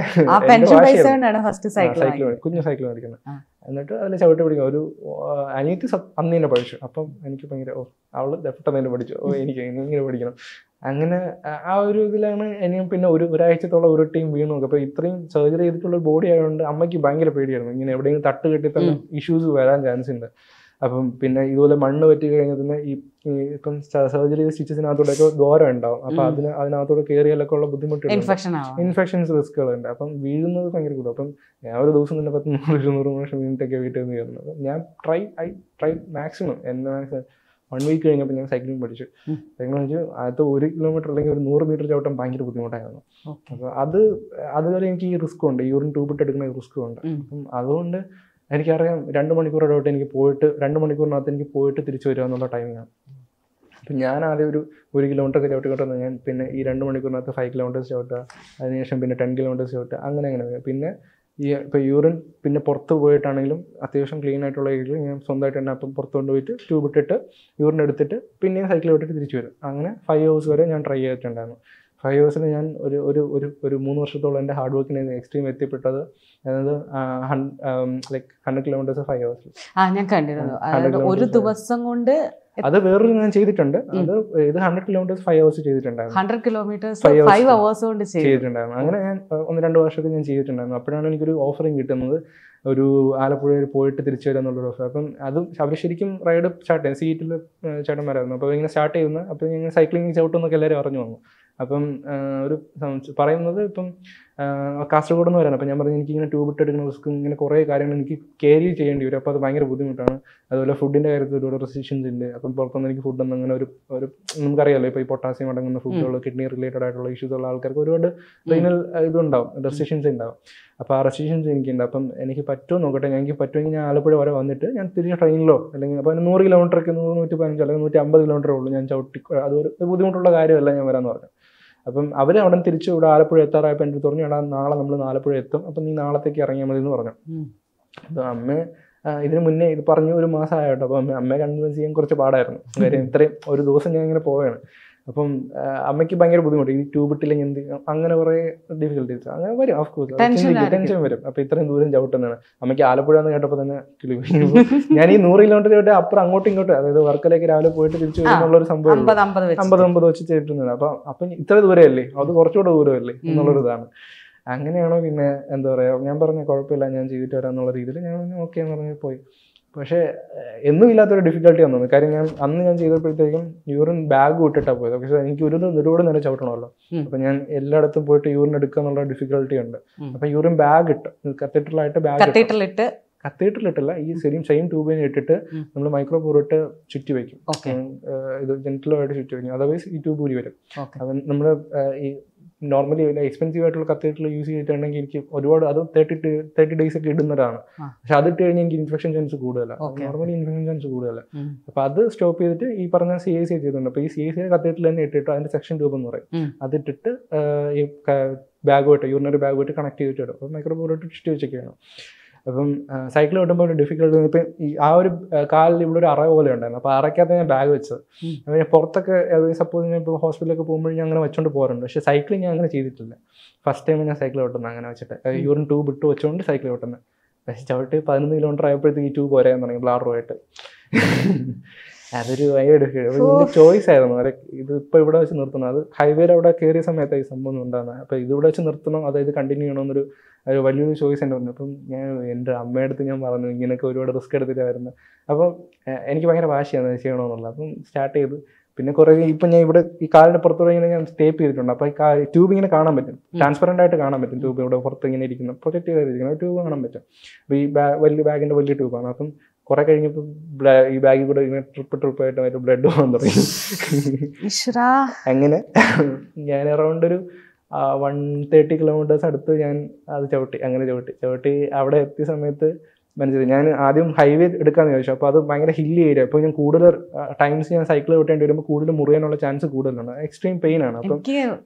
കുഞ്ഞു സൈക്കിൾ മേടിക്കുന്നത്. എന്നിട്ട് അതിൽ ചവിട്ടി പിടിക്കും. ഒരു അനിയത്തി അന്ന് തന്നെ പഠിച്ചു. അപ്പം എനിക്ക് ഭയങ്കര അവള് പെട്ടെന്ന് തന്നെ പഠിച്ചു. എനിക്ക് ഇങ്ങനെ പഠിക്കണം. അങ്ങനെ ആ ഒരു ഇതിലാണ് ഇനിയും പിന്നെ ഒരാഴ്ചത്തോളം ഒരു ടീം വീണു നോക്കും. അപ്പോൾ ഇത്രയും സർജറി ചെയ്തിട്ടുള്ള ബോഡി ആയതുകൊണ്ട് അമ്മയ്ക്ക് ഭയങ്കര പേടിയായിരുന്നു. ഇങ്ങനെ എവിടെയെങ്കിലും തട്ട് കെട്ടി തന്നെ ഇഷ്യൂസ് വരാൻ ചാൻസ് ഉണ്ട്. അപ്പം പിന്നെ ഇതുപോലെ മണ്ണ് പറ്റി കഴിഞ്ഞാൽ തന്നെ ഇപ്പം സർജറി ചെയ്ത സ്റ്റിച്ചസിനകത്തൂടെയൊക്കെ ദ്വാരം ഉണ്ടാവും. അപ്പം അതിനകത്തൂടെ കയറിയാലൊക്കെ ഉള്ള ബുദ്ധിമുട്ടുണ്ട്, ഇൻഫെക്ഷൻസ് റിസ്കുകളുണ്ട്. അപ്പം വീഴുന്നത് ഭയങ്കര കൂടുതൽ. അപ്പം ഞാൻ ഒരു ദിവസം തന്നെ 100-100 മിനിറ്റൊക്കെ വീട്ടിൽ നിന്ന് കയറുന്നത്. ഞാൻ ട്രൈ മാക്സിമം എൻ്റെ മാക്സിമം 1 വീക്ക് കഴിഞ്ഞപ്പോൾ ഞാൻ സൈക്ലിംഗ് പഠിച്ചു. സൈക്ലിംഗ് പഠിച്ചു. അത് 1 കിലോമീറ്റർ അല്ലെങ്കിൽ ഒരു 100 മീറ്റർ ചവിട്ടാൻ ഭയങ്കര ബുദ്ധിമുട്ടായിരുന്നു. അപ്പോൾ അതുപോലെ എനിക്ക് ഈ റിസ്ക് ഉണ്ട്, യൂറിൻ ട്യൂബിട്ട് എടുക്കുന്ന റിസ്ക്കും ഉണ്ട്. അപ്പം അതുകൊണ്ട് എനിക്കറിയാം 2 മണിക്കൂർ ഇടവിട്ട് എനിക്ക് പോയിട്ട് 2 മണിക്കൂറിനകത്ത് എനിക്ക് പോയിട്ട് തിരിച്ചു വരിക എന്നുള്ള ടൈമിങ്ങാണ്. അപ്പം ഞാൻ ആദ്യം ഒരു കിലോമീറ്റർ ഒക്കെ ചവിട്ടിക്കൊണ്ടിരുന്നത് ഞാൻ പിന്നെ ഈ 2 മണിക്കൂറിനകത്ത് 5 കിലോമീറ്റേഴ്സ് ചവിട്ടുക, അതിനുശേഷം പിന്നെ 10 കിലോമീറ്റേഴ്സ് ചവിട്ടുക, അങ്ങനെ പിന്നെ ഇപ്പോൾ യൂറിൻ പിന്നെ പുറത്ത് പോയിട്ടാണെങ്കിലും അത്യാവശ്യം ക്ലീൻ ആയിട്ടുള്ള ഏരിയയിൽ ഞാൻ സ്വന്തമായിട്ട് തന്നെ അപ്പം പുറത്ത് കൊണ്ടുപോയിട്ട് ട്യൂബ് ഇട്ടിട്ട് യൂറിൻ എടുത്തിട്ട് പിന്നെയും സൈക്കിൾ വിട്ടിട്ട് തിരിച്ചു വരും. അങ്ങനെ 5 hours വരെ ഞാൻ ട്രൈ ചെയ്തിട്ടുണ്ടായിരുന്നു. 5 hours ഞാൻ ഒരു 3 വർഷത്തോളം എൻ്റെ ഹാർഡ് വർക്കിന് എക്സ്ട്രീം എത്തിപ്പെട്ടത്. അതായത് ലൈക്ക് 100 കിലോമീറ്റേഴ്സ് 5 hours. ഞാൻ കണ്ടിരുന്നു ഒരു ദിവസം കൊണ്ട്. അത് വേറൊരു ഞാൻ ചെയ്തിട്ടുണ്ട്. ഇത് 100 കിലോമീറ്റേഴ്സ് 5 hours ചെയ്തിട്ടുണ്ടായിരുന്നു. 100 കിലോമീറ്റേഴ്സ് 5 hours കൊണ്ട് ചെയ്തിട്ടുണ്ടായിരുന്നു. അങ്ങനെ ഞാൻ 1-2 വർഷമൊക്കെ ഞാൻ ചെയ്തിട്ടുണ്ടായിരുന്നു. അപ്പോഴാണ് എനിക്കൊരു ഓഫറിങ് കിട്ടുന്നത്, ഒരു ആലപ്പുഴയിൽ പോയിട്ട് തിരിച്ചു വരിക എന്നുള്ളൊരു ഓഫർ. അപ്പം അത് അവർ ശരിക്കും റൈഡ് സ്റ്റാർട്ട് ചെയ്യാം, സീറ്റിൽ ചേട്ടന്മാരായിരുന്നു. അപ്പോൾ ഇങ്ങനെ സ്റ്റാർട്ട് ചെയ്യുന്നത്. അപ്പോൾ ഇങ്ങനെ സൈക്ലിംഗ് ചവിട്ടുന്നൊക്കെ എല്ലാവരും അറിഞ്ഞു വന്നു. അപ്പം ഒരു പറയുന്നത് ഇപ്പം കാസർഗോഡ് നിന്ന് വരാൻ. അപ്പം ഞാൻ പറഞ്ഞു എനിക്കിങ്ങനെ ട്യൂബ് ഇട്ടെടുക്കുന്ന റിസ്ക് ഇങ്ങനെ കുറേ കാര്യങ്ങൾ എനിക്ക് ക്യാരി ചെയ്യേണ്ടി വരും. അപ്പോൾ അത് ഭയങ്കര ബുദ്ധിമുട്ടാണ്. അതുപോലെ ഫുഡിൻ്റെ കാര്യത്തിൽ ഒരുപാട് റെസ്ട്രിക്ഷൻസ് ഉണ്ട്. അപ്പം പുറത്തുനിന്ന് എനിക്ക് ഫുഡൊന്നും അങ്ങനെ ഒരു നമുക്കറിയാമല്ലോ, ഇപ്പോൾ ഈ പൊട്ടാസ്യം അടങ്ങുന്ന ഫുഡുകൾ, കിഡ്നി റിലേറ്റഡ് ആയിട്ടുള്ള ഇഷ്യൂസ് ഉള്ള ആൾക്കാർക്ക് ഒരുപാട് റീനൽ ഇതുണ്ടാവും, റെസ്ട്രിക്ഷൻസ് ഉണ്ടാവും. അപ്പോൾ ആ റെസ്ട്രിക്ഷൻസ് എനിക്കുണ്ട്. അപ്പം എനിക്ക് പറ്റുമോ നോക്കട്ടെ, എനിക്ക് പറ്റുമെങ്കിൽ ഞാൻ ആലപ്പുഴ വരെ വന്നിട്ട് ഞാൻ തിരിച്ച് ട്രെയിനിലോ അല്ലെങ്കിൽ അപ്പോൾ 100 കിലോമീറ്ററൊക്കെ 100-115 അല്ലെങ്കിൽ 150 കിലോമീറ്ററേ ഉള്ളൂ ഞാൻ ചവിട്ടി. അതൊരു ബുദ്ധിമുട്ടുള്ള കാര്യമല്ല ഞാൻ വരാമെന്ന് പറഞ്ഞു. അപ്പം അവർ അവിടെ തിരിച്ചു ഇവിടെ ആലപ്പുഴ എത്താറായപ്പോൾ എൻ്റെ പറഞ്ഞു, എടാ നാളെ നമ്മൾ ആലപ്പുഴ എത്തും, അപ്പം നീ നാളത്തേക്ക് ഇറങ്ങിയാൽ മതി എന്ന് പറഞ്ഞു. അപ്പോൾ അമ്മ ഇതിന് മുന്നേ ഇത് പറഞ്ഞു 1 മാസം ആയിട്ടോ. അപ്പോൾ അമ്മയെ കൺവിൻസ് ചെയ്യാൻ കുറച്ച് പാടായിരുന്നു. കാര്യം ഇത്രയും ഒരു ദിവസം ഞാൻ ഇങ്ങനെ പോവുകയാണ്. അപ്പം അമ്മയ്ക്ക് ഭയങ്കര ബുദ്ധിമുട്ട്, ഈ ട്യൂബ് ഇട്ടില്ലെങ്കിൽ എന്ത്, അങ്ങനെ കുറേ ഡിഫിക്കൽട്ടീസ് അങ്ങനെ വരും. ഓഫ് കോഴ്സ് ടെൻഷൻ വരും. അപ്പോൾ ഇത്രയും ദൂരം ചവിട്ടുന്നതാണ്. അമ്മയ്ക്ക് ആലപ്പുഴ എന്ന് കേട്ടപ്പോൾ തന്നെ ഞാൻ ഈ 100 കിലോമീറ്റർ ചവിട്ടി അപ്പുറം അങ്ങോട്ടും ഇങ്ങോട്ടും, അതായത് വർക്കലേക്ക് രാവിലെ പോയിട്ട് തിരിച്ചു വരുന്നുള്ളൊരു സംഭവം 50 വെച്ച് ചെയ്തിട്ടുണ്ടാണ്. അപ്പം ഇത്ര ദൂരമല്ലേ, അത് കുറച്ചുകൂടെ ദൂരമല്ലേ എന്നുള്ളൊരു ഇതാണ്. അങ്ങനെയാണോ പിന്നെ എന്താ പറയുക, ഞാൻ പറഞ്ഞ കുഴപ്പമില്ല ഞാൻ ചെയ്തിട്ട് വരാം എന്നുള്ള രീതിയിൽ ഞാൻ ഓക്കെ എന്ന് പറഞ്ഞ് പോയി. പക്ഷേ എന്നും ഇല്ലാത്തൊരു ഡിഫിക്കൽട്ടി വന്നു. കാര്യം അന്ന് ഞാൻ ചെയ്തപ്പോഴത്തേക്കും യൂറിൻ ബാഗ് വിട്ടിട്ടാണ് പോയത്. പക്ഷേ എനിക്ക് ഒരുപാട് നേരം ചവിട്ടണമല്ലോ. അപ്പം ഞാൻ എല്ലായിടത്തും പോയിട്ട് യൂറിൻ എടുക്കുക എന്നുള്ള ഡിഫിക്കൽട്ടി ഉണ്ട്. അപ്പം യൂറിൻ ബാഗ് ഇട്ട് കത്തീഡ്രലായിട്ട് കത്തീഡ്രലിട്ടല്ല, ഈ സെയിം ട്യൂബിനെ ഇട്ടിട്ട് നമ്മൾ മൈക്രോ പോറിട്ട് ചുറ്റി വയ്ക്കും. ഇത് ജെന്റിലുമായിട്ട് ചുറ്റി വയ്ക്കും. അതർവൈസ് ഈ ട്യൂബ് ഊരി വരും. അപ്പം നമ്മൾ ഈ നോർമലി എക്സ്പെൻസീവ് ആയിട്ടുള്ള കത്തീഡ്രൽ യൂസ് ചെയ്തിട്ടുണ്ടെങ്കിൽ എനിക്ക് ഒരുപാട് അത് 30 days ഒക്കെ ഇടുന്നതാണ്. പക്ഷെ അതിട്ട് കഴിഞ്ഞാൽ എനിക്ക് ഇൻഫെക്ഷൻ ചാൻസ് കൂടുതലാണ്. നോർമലി ഇൻഫെക്ഷൻ ചാൻസ് കൂടുതലാണ്. അപ്പോൾ അത് സ്റ്റോപ്പ് ചെയ്തിട്ട് ഈ പറഞ്ഞ CIC ചെയ്തിട്ടുണ്ട്. അപ്പോൾ ഈ CIC കത്തീഡ്രൽ തന്നെ ഇട്ടിട്ട് അതിന്റെ സെക്ഷൻ ട്യൂബ് എന്ന് പറയും, അതിട്ടിട്ട് ഈ ബാഗുമായിട്ട് യൂറിനറി ബാഗുമായിട്ട് കണക്ട് ചെയ്തിട്ട് ഇടും. അപ്പോൾ മൈക്രോ പോറിട്ട് ചുറ്റി വെച്ചൊക്കെയാണ്. അപ്പം സൈക്കിൾ ഓട്ടുമ്പോൾ ഒരു ഡിഫിക്കൽട്ടി, ഇപ്പം ഈ ആ ഒരു കാലിൽ ഇവിടെ ഒരു അറ പോലെ ഉണ്ടായിരുന്നു. അപ്പോൾ അറയ്ക്കകത്ത് ഞാൻ ബാഗ് വെച്ചത്. അപ്പോൾ ഞാൻ പുറത്തൊക്കെ സപ്പോസ് ഞാൻ ഇപ്പോൾ ഹോസ്പിറ്റലൊക്കെ പോകുമ്പോൾ ഞാൻ അങ്ങനെ വെച്ചോണ്ട് പോകാറുണ്ട്. പക്ഷേ സൈക്ലിംഗ് ഞാൻ അങ്ങനെ ചെയ്തിട്ടില്ല. ഫസ്റ്റ് ടൈം ഞാൻ സൈക്കിൾ ഓട്ടുന്നത് അങ്ങനെ വെച്ചിട്ട്, യൂറിൻ ട്യൂബ് ഇട്ട് വെച്ചുകൊണ്ട് സൈക്കിൾ ഓട്ടുന്നത്. പക്ഷേ ചവിട്ടി 11 കിലോമീറ്റർ ആയപ്പോഴത്തേക്ക് ഈ ട്യൂബ് വരാൻ തുടങ്ങി ബ്ലാഡറുമായിട്ട്. അതൊരു ഭയങ്കര ഡിഫിക്കൽട്ട്. അപ്പോൾ ഇതിൻ്റെ ചോയ്സ് ആയിരുന്നു, ഇത് ഇപ്പോൾ ഇവിടെ വെച്ച് നിർത്തണം. അത് ഹൈവേയിൽ അവിടെ കയറിയ സമയത്ത് ഈ സംഭവം ഉണ്ടാകുന്നത്. അപ്പോൾ ഇതിവിടെ വെച്ച് നിർത്തണം, അതായത് കണ്ടിന്യൂ ചെയ്യണമെന്നൊരു വലിയൊരു ചോയ്സ് എൻ്റെ പറഞ്ഞു. അപ്പം ഞാൻ എൻ്റെ അമ്മയുടെ അടുത്ത് ഞാൻ പറഞ്ഞു ഇങ്ങനെയൊക്കെ ഒരുപാട് റിസ്ക് എടുത്തിട്ടാണ് വരുന്നത്. അപ്പം എനിക്ക് ഭയങ്കര വാശിയാണ് ചെയ്യണമെന്നുള്ളത്. അപ്പം സ്റ്റാർട്ട് ചെയ്തു. പിന്നെ കുറേ ഇപ്പം ഞാൻ ഇവിടെ ഈ കാലിൻ്റെ പുറത്തോടെ ഇങ്ങനെ ഞാൻ ടേപ്പ് ചെയ്തിട്ടുണ്ട്. അപ്പോൾ ഈ ട്യൂബ് ഇങ്ങനെ കാണാൻ പറ്റും, ട്രാൻസ്പെറൻ്റ് ആയിട്ട് കാണാൻ പറ്റും. ട്യൂബ് ഇവിടെ പുറത്ത് ഇങ്ങനെ ഇരിക്കുന്ന പ്രൊജക്റ്റ് ചെയ്തിരിക്കുന്ന ട്യൂബ് കാണാൻ പറ്റും. അപ്പോൾ ഈ വലിയ ബാഗിൻ്റെ വലിയ ട്യൂബാണ്. അപ്പം കുറെ കഴിഞ്ഞപ്പോൾ ഈ ബാഗിൽ കൂടെ ഇങ്ങനെ ട്രിപ്പായിട്ട് അതിൻ്റെ ബ്ലഡ് പോകാൻ തുടങ്ങി. അങ്ങനെ ഞാൻ അറൗണ്ട് ഒരു 130 കിലോമീറ്റേഴ്സ് അടുത്ത് ഞാൻ അത് ചവിട്ടി അവിടെ എത്തിയ സമയത്ത് മനസ്സിലായി. ഞാൻ ആദ്യം ഹൈവേ എടുക്കാമെന്ന് ചോദിച്ചു. അപ്പോൾ അത് ഭയങ്കര ഹില്ലി ഏരിയ. അപ്പോൾ ഞാൻ കൂടുതൽ ടൈംസ് ഞാൻ സൈക്കിൾ വിട്ടേണ്ടി വരുമ്പോൾ കൂടുതൽ മുറിയാനുള്ള ചാൻസ് കൂടുതലുണ്ട്. എക്സ്ട്രീം പെയിൻ ആണ്. അപ്പം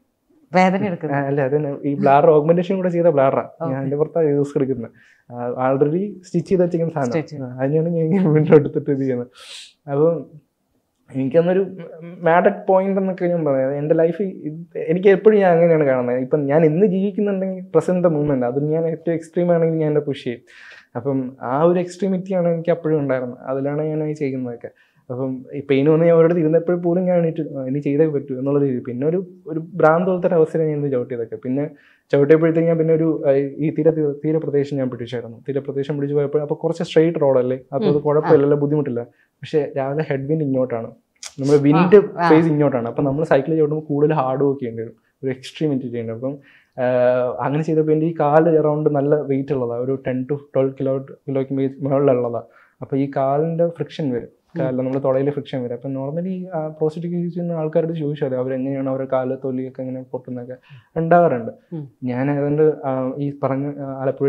അല്ല അത് ഈ ബ്ലാഡർ ഓഗ്മെന്റേഷൻ കൂടെ ചെയ്ത ബ്ലാഡറാണ്. ഞാൻ അതിൻ്റെ പുറത്താണ് യൂസ് എടുക്കുന്നത്. ആൾറെഡി സ്റ്റിച്ച് ചെയ്ത് വെച്ചിരിക്കുന്ന സാധനം അതിനാണ് ഞാൻ വീണ്ടും എടുത്തിട്ട് ഇത് ചെയ്യുന്നത്. അപ്പം എനിക്കന്നൊരു മാഡഡ് പോയിന്റ് എന്നൊക്കെ ഞാൻ പറയാം. എൻ്റെ ലൈഫ് എനിക്ക് എപ്പോഴും ഞാൻ അങ്ങനെയാണ് കാണുന്നത്. ഇപ്പം ഞാൻ ഇന്ന് ജീവിക്കുന്നുണ്ടെങ്കിൽ പ്രസന്റ് ദ മൂമെന്റ്, അത് ഞാൻ ഏറ്റവും എക്സ്ട്രീം ആണെങ്കിൽ ഞാൻ എന്നെ പുഷ് ചെയ്യും. അപ്പം ആ ഒരു എക്സ്ട്രീമിറ്റിയാണ് എനിക്ക് അപ്പോഴും ഉണ്ടായിരുന്നത്. അതിലാണ് ഞാൻ ചെയ്യുന്നതൊക്കെ. അപ്പം ഈ പെയിൻ വന്ന് ഞാൻ അവരോട് ഇരുന്നപ്പോഴും പോലും ഞാൻ ഇനി ചെയ്തേ പറ്റൂ എന്നുള്ള രീതി. പിന്നെ ഒരു ഭ്രാന്ത് പോലത്തെ ഒരു അവസരം ഞാൻ ഇന്ന് ചവിട്ടിയതൊക്കെ. പിന്നെ ചവിട്ടിയപ്പോഴത്തേക്ക് ഞാൻ പിന്നെ ഈ തീരപ്രദേശം ഞാൻ പിടിച്ചായിരുന്നു. തീരപ്രദേശം പിടിച്ച് പോയപ്പോൾ അപ്പോൾ കുറച്ച് സ്ട്രെയിറ്റ് റോഡല്ലേ, അപ്പോൾ അത് കുഴപ്പമില്ലല്ലോ, ബുദ്ധിമുട്ടില്ല. പക്ഷേ രാവിലെ ഹെഡ് വിൻഡ് ഇങ്ങോട്ടാണ്, നമ്മുടെ വിൻഡ് ഫേസ് ഇങ്ങോട്ടാണ്. അപ്പം നമ്മൾ സൈക്കിൾ ചവിട്ടുമ്പോൾ കൂടുതൽ ഹാർഡ് വർക്ക് ചെയ്യേണ്ടി വരും, ഒരു എക്സ്ട്രീമിറ്റി ചെയ്യേണ്ടി വരും. അപ്പം അങ്ങനെ ചെയ്തപ്പോൾ എൻ്റെ ഈ കാല് അറൗണ്ട് നല്ല വെയിറ്റ് ഉള്ളതാണ്, ഒരു 10 to 12 കിലോയ്ക്ക് മുകളിലുള്ളതാണ്. അപ്പോൾ ഈ കാലിൻ്റെ ഫ്രിക്ഷൻ വരും, കാലിൽ നമ്മൾ തുടയിൽ ഫ്രിക്ഷൻ വരും. അപ്പം നോർമലി പ്രോസ്റ്ററ്റിക് യൂസ് ചെയ്യുന്ന ആൾക്കാരോട് ചോദിച്ചാൽ അവരെങ്ങനെയാണ് അവരുടെ കാല് തൊലിയൊക്കെ എങ്ങനെ പൊട്ടുന്നൊക്കെ ഉണ്ടാവാറുണ്ട്. ഞാൻ അതുകൊണ്ട് ഈ പറഞ്ഞ ആലപ്പുഴ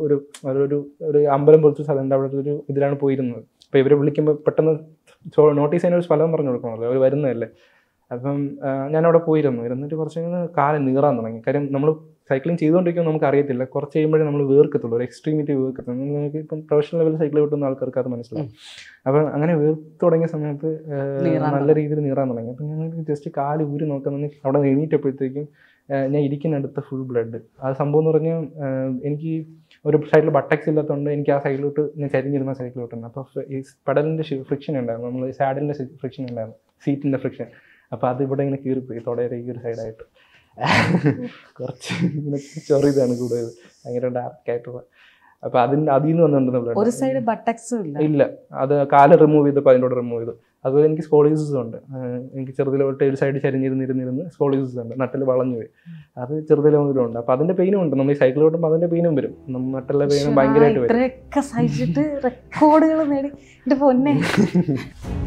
ഒരു അമ്പലം പോലത്തെ സ്ഥലമുണ്ട്, അവിടെ ഒരു ഇതിലാണ് പോയിരുന്നത്. അപ്പോൾ ഇവരെ വിളിക്കുമ്പോൾ പെട്ടെന്ന് നോട്ടീസ് ചെയ്യുന്ന ഒരു സ്ഥലം പറഞ്ഞു കൊടുക്കണമല്ലോ, അവർ വരുന്നതല്ലേ. അപ്പം ഞാനവിടെ പോയിരുന്നു. ഇരുന്നിട്ട് കുറച്ച് കാല് നീറാൻ തുടങ്ങി. കാര്യം നമ്മൾ സൈക്ലിംഗ് ചെയ്തുകൊണ്ടിരിക്കുമ്പോൾ നമുക്ക് അറിയത്തില്ല, കുറച്ച് കഴിയുമ്പോഴേ നമ്മൾ വീർക്കത്തുള്ളൂ, ഒരു എക്സ്ട്രീമിറ്റി വീർക്കത്തുള്ളൂ. നമുക്ക് ഇപ്പം പ്രൊഫഷണൽ ലെവലിൽ സൈക്കിൾ കിട്ടുന്ന ആൾക്കാർക്ക് അത് മനസ്സിലാവും. അപ്പം അങ്ങനെ വീർത്ത് തുടങ്ങിയ സമയത്ത് നല്ല രീതിയിൽ നീറാൻ തുടങ്ങി. അപ്പം ഞങ്ങൾ ജസ്റ്റ് കാല് ഊരി നോക്കാൻ അവിടെ എണീറ്റപ്പോഴത്തേക്കും ഞാൻ ഇരിക്കുന്നിടത്ത് ഫുൾ ബ്ലഡ്. ആ സംഭവം എന്ന് പറഞ്ഞാൽ എനിക്ക് ഒരു സൈഡിൽ ബട്ടക്സ് ഇല്ലാത്തതുകൊണ്ട് എനിക്ക് ആ സൈഡിലോട്ട് ഞാൻ ചരിഞ്ഞിരുന്ന സൈക്കിളിലോട്ടുണ്ട്. അപ്പോൾ ഈ പെഡലിൻ്റെ ഫ്രിക്ഷൻ ഉണ്ടായിരുന്നു, നമ്മൾ സാഡിലിൻ്റെ ഫ്രിക്ഷൻ ഉണ്ടായിരുന്നു, സീറ്റിൻ്റെ ഫ്രിക്ഷൻ. അപ്പോൾ അത് ഇവിടെ ഇങ്ങനെ കീറിപ്പോയി തുടയുടെ ഈ ഒരു സൈഡായിട്ട്. കുറച്ച് ഇങ്ങനെ ചൊറിയതാണ് കൂടുതൽ, ഭയങ്കര ഡാർക്കായിട്ടുള്ള. അപ്പോൾ അതിൽ നിന്ന് വന്നിട്ടുണ്ട് ഒരു സൈഡ് ബട്ടക്സ് ഇല്ല, അത് കാല് റിമൂവ് ചെയ്തപ്പോൾ അതിൻ്റെ റിമൂവ് ചെയ്തു. അതുപോലെ എനിക്ക് സ്കോളിയോസിസ് ഉണ്ട്. എനിക്ക് ചെറുതിലോട്ട് ഒരു സൈഡ് ചരിഞ്ഞിരുന്നിരുന്നിരുന്ന് സ്കോളിയോസിസ് ഉണ്ട്, നട്ടിൽ വളഞ്ഞു പോയി. അത് ചെറുതിലും ഉണ്ട്. അപ്പോൾ അതിൻ്റെ പെയിനും ഉണ്ട്. നമ്മൾ ഈ സൈക്കിൾ ഓട്ടുമ്പോൾ അതിൻ്റെ പെയിനും വരും, നട്ടിലെ പെയിനും ഭയങ്കരമായിട്ട് വരും. റെക്കോർഡുകൾ നേടി എൻ്റെ പൊന്നെ.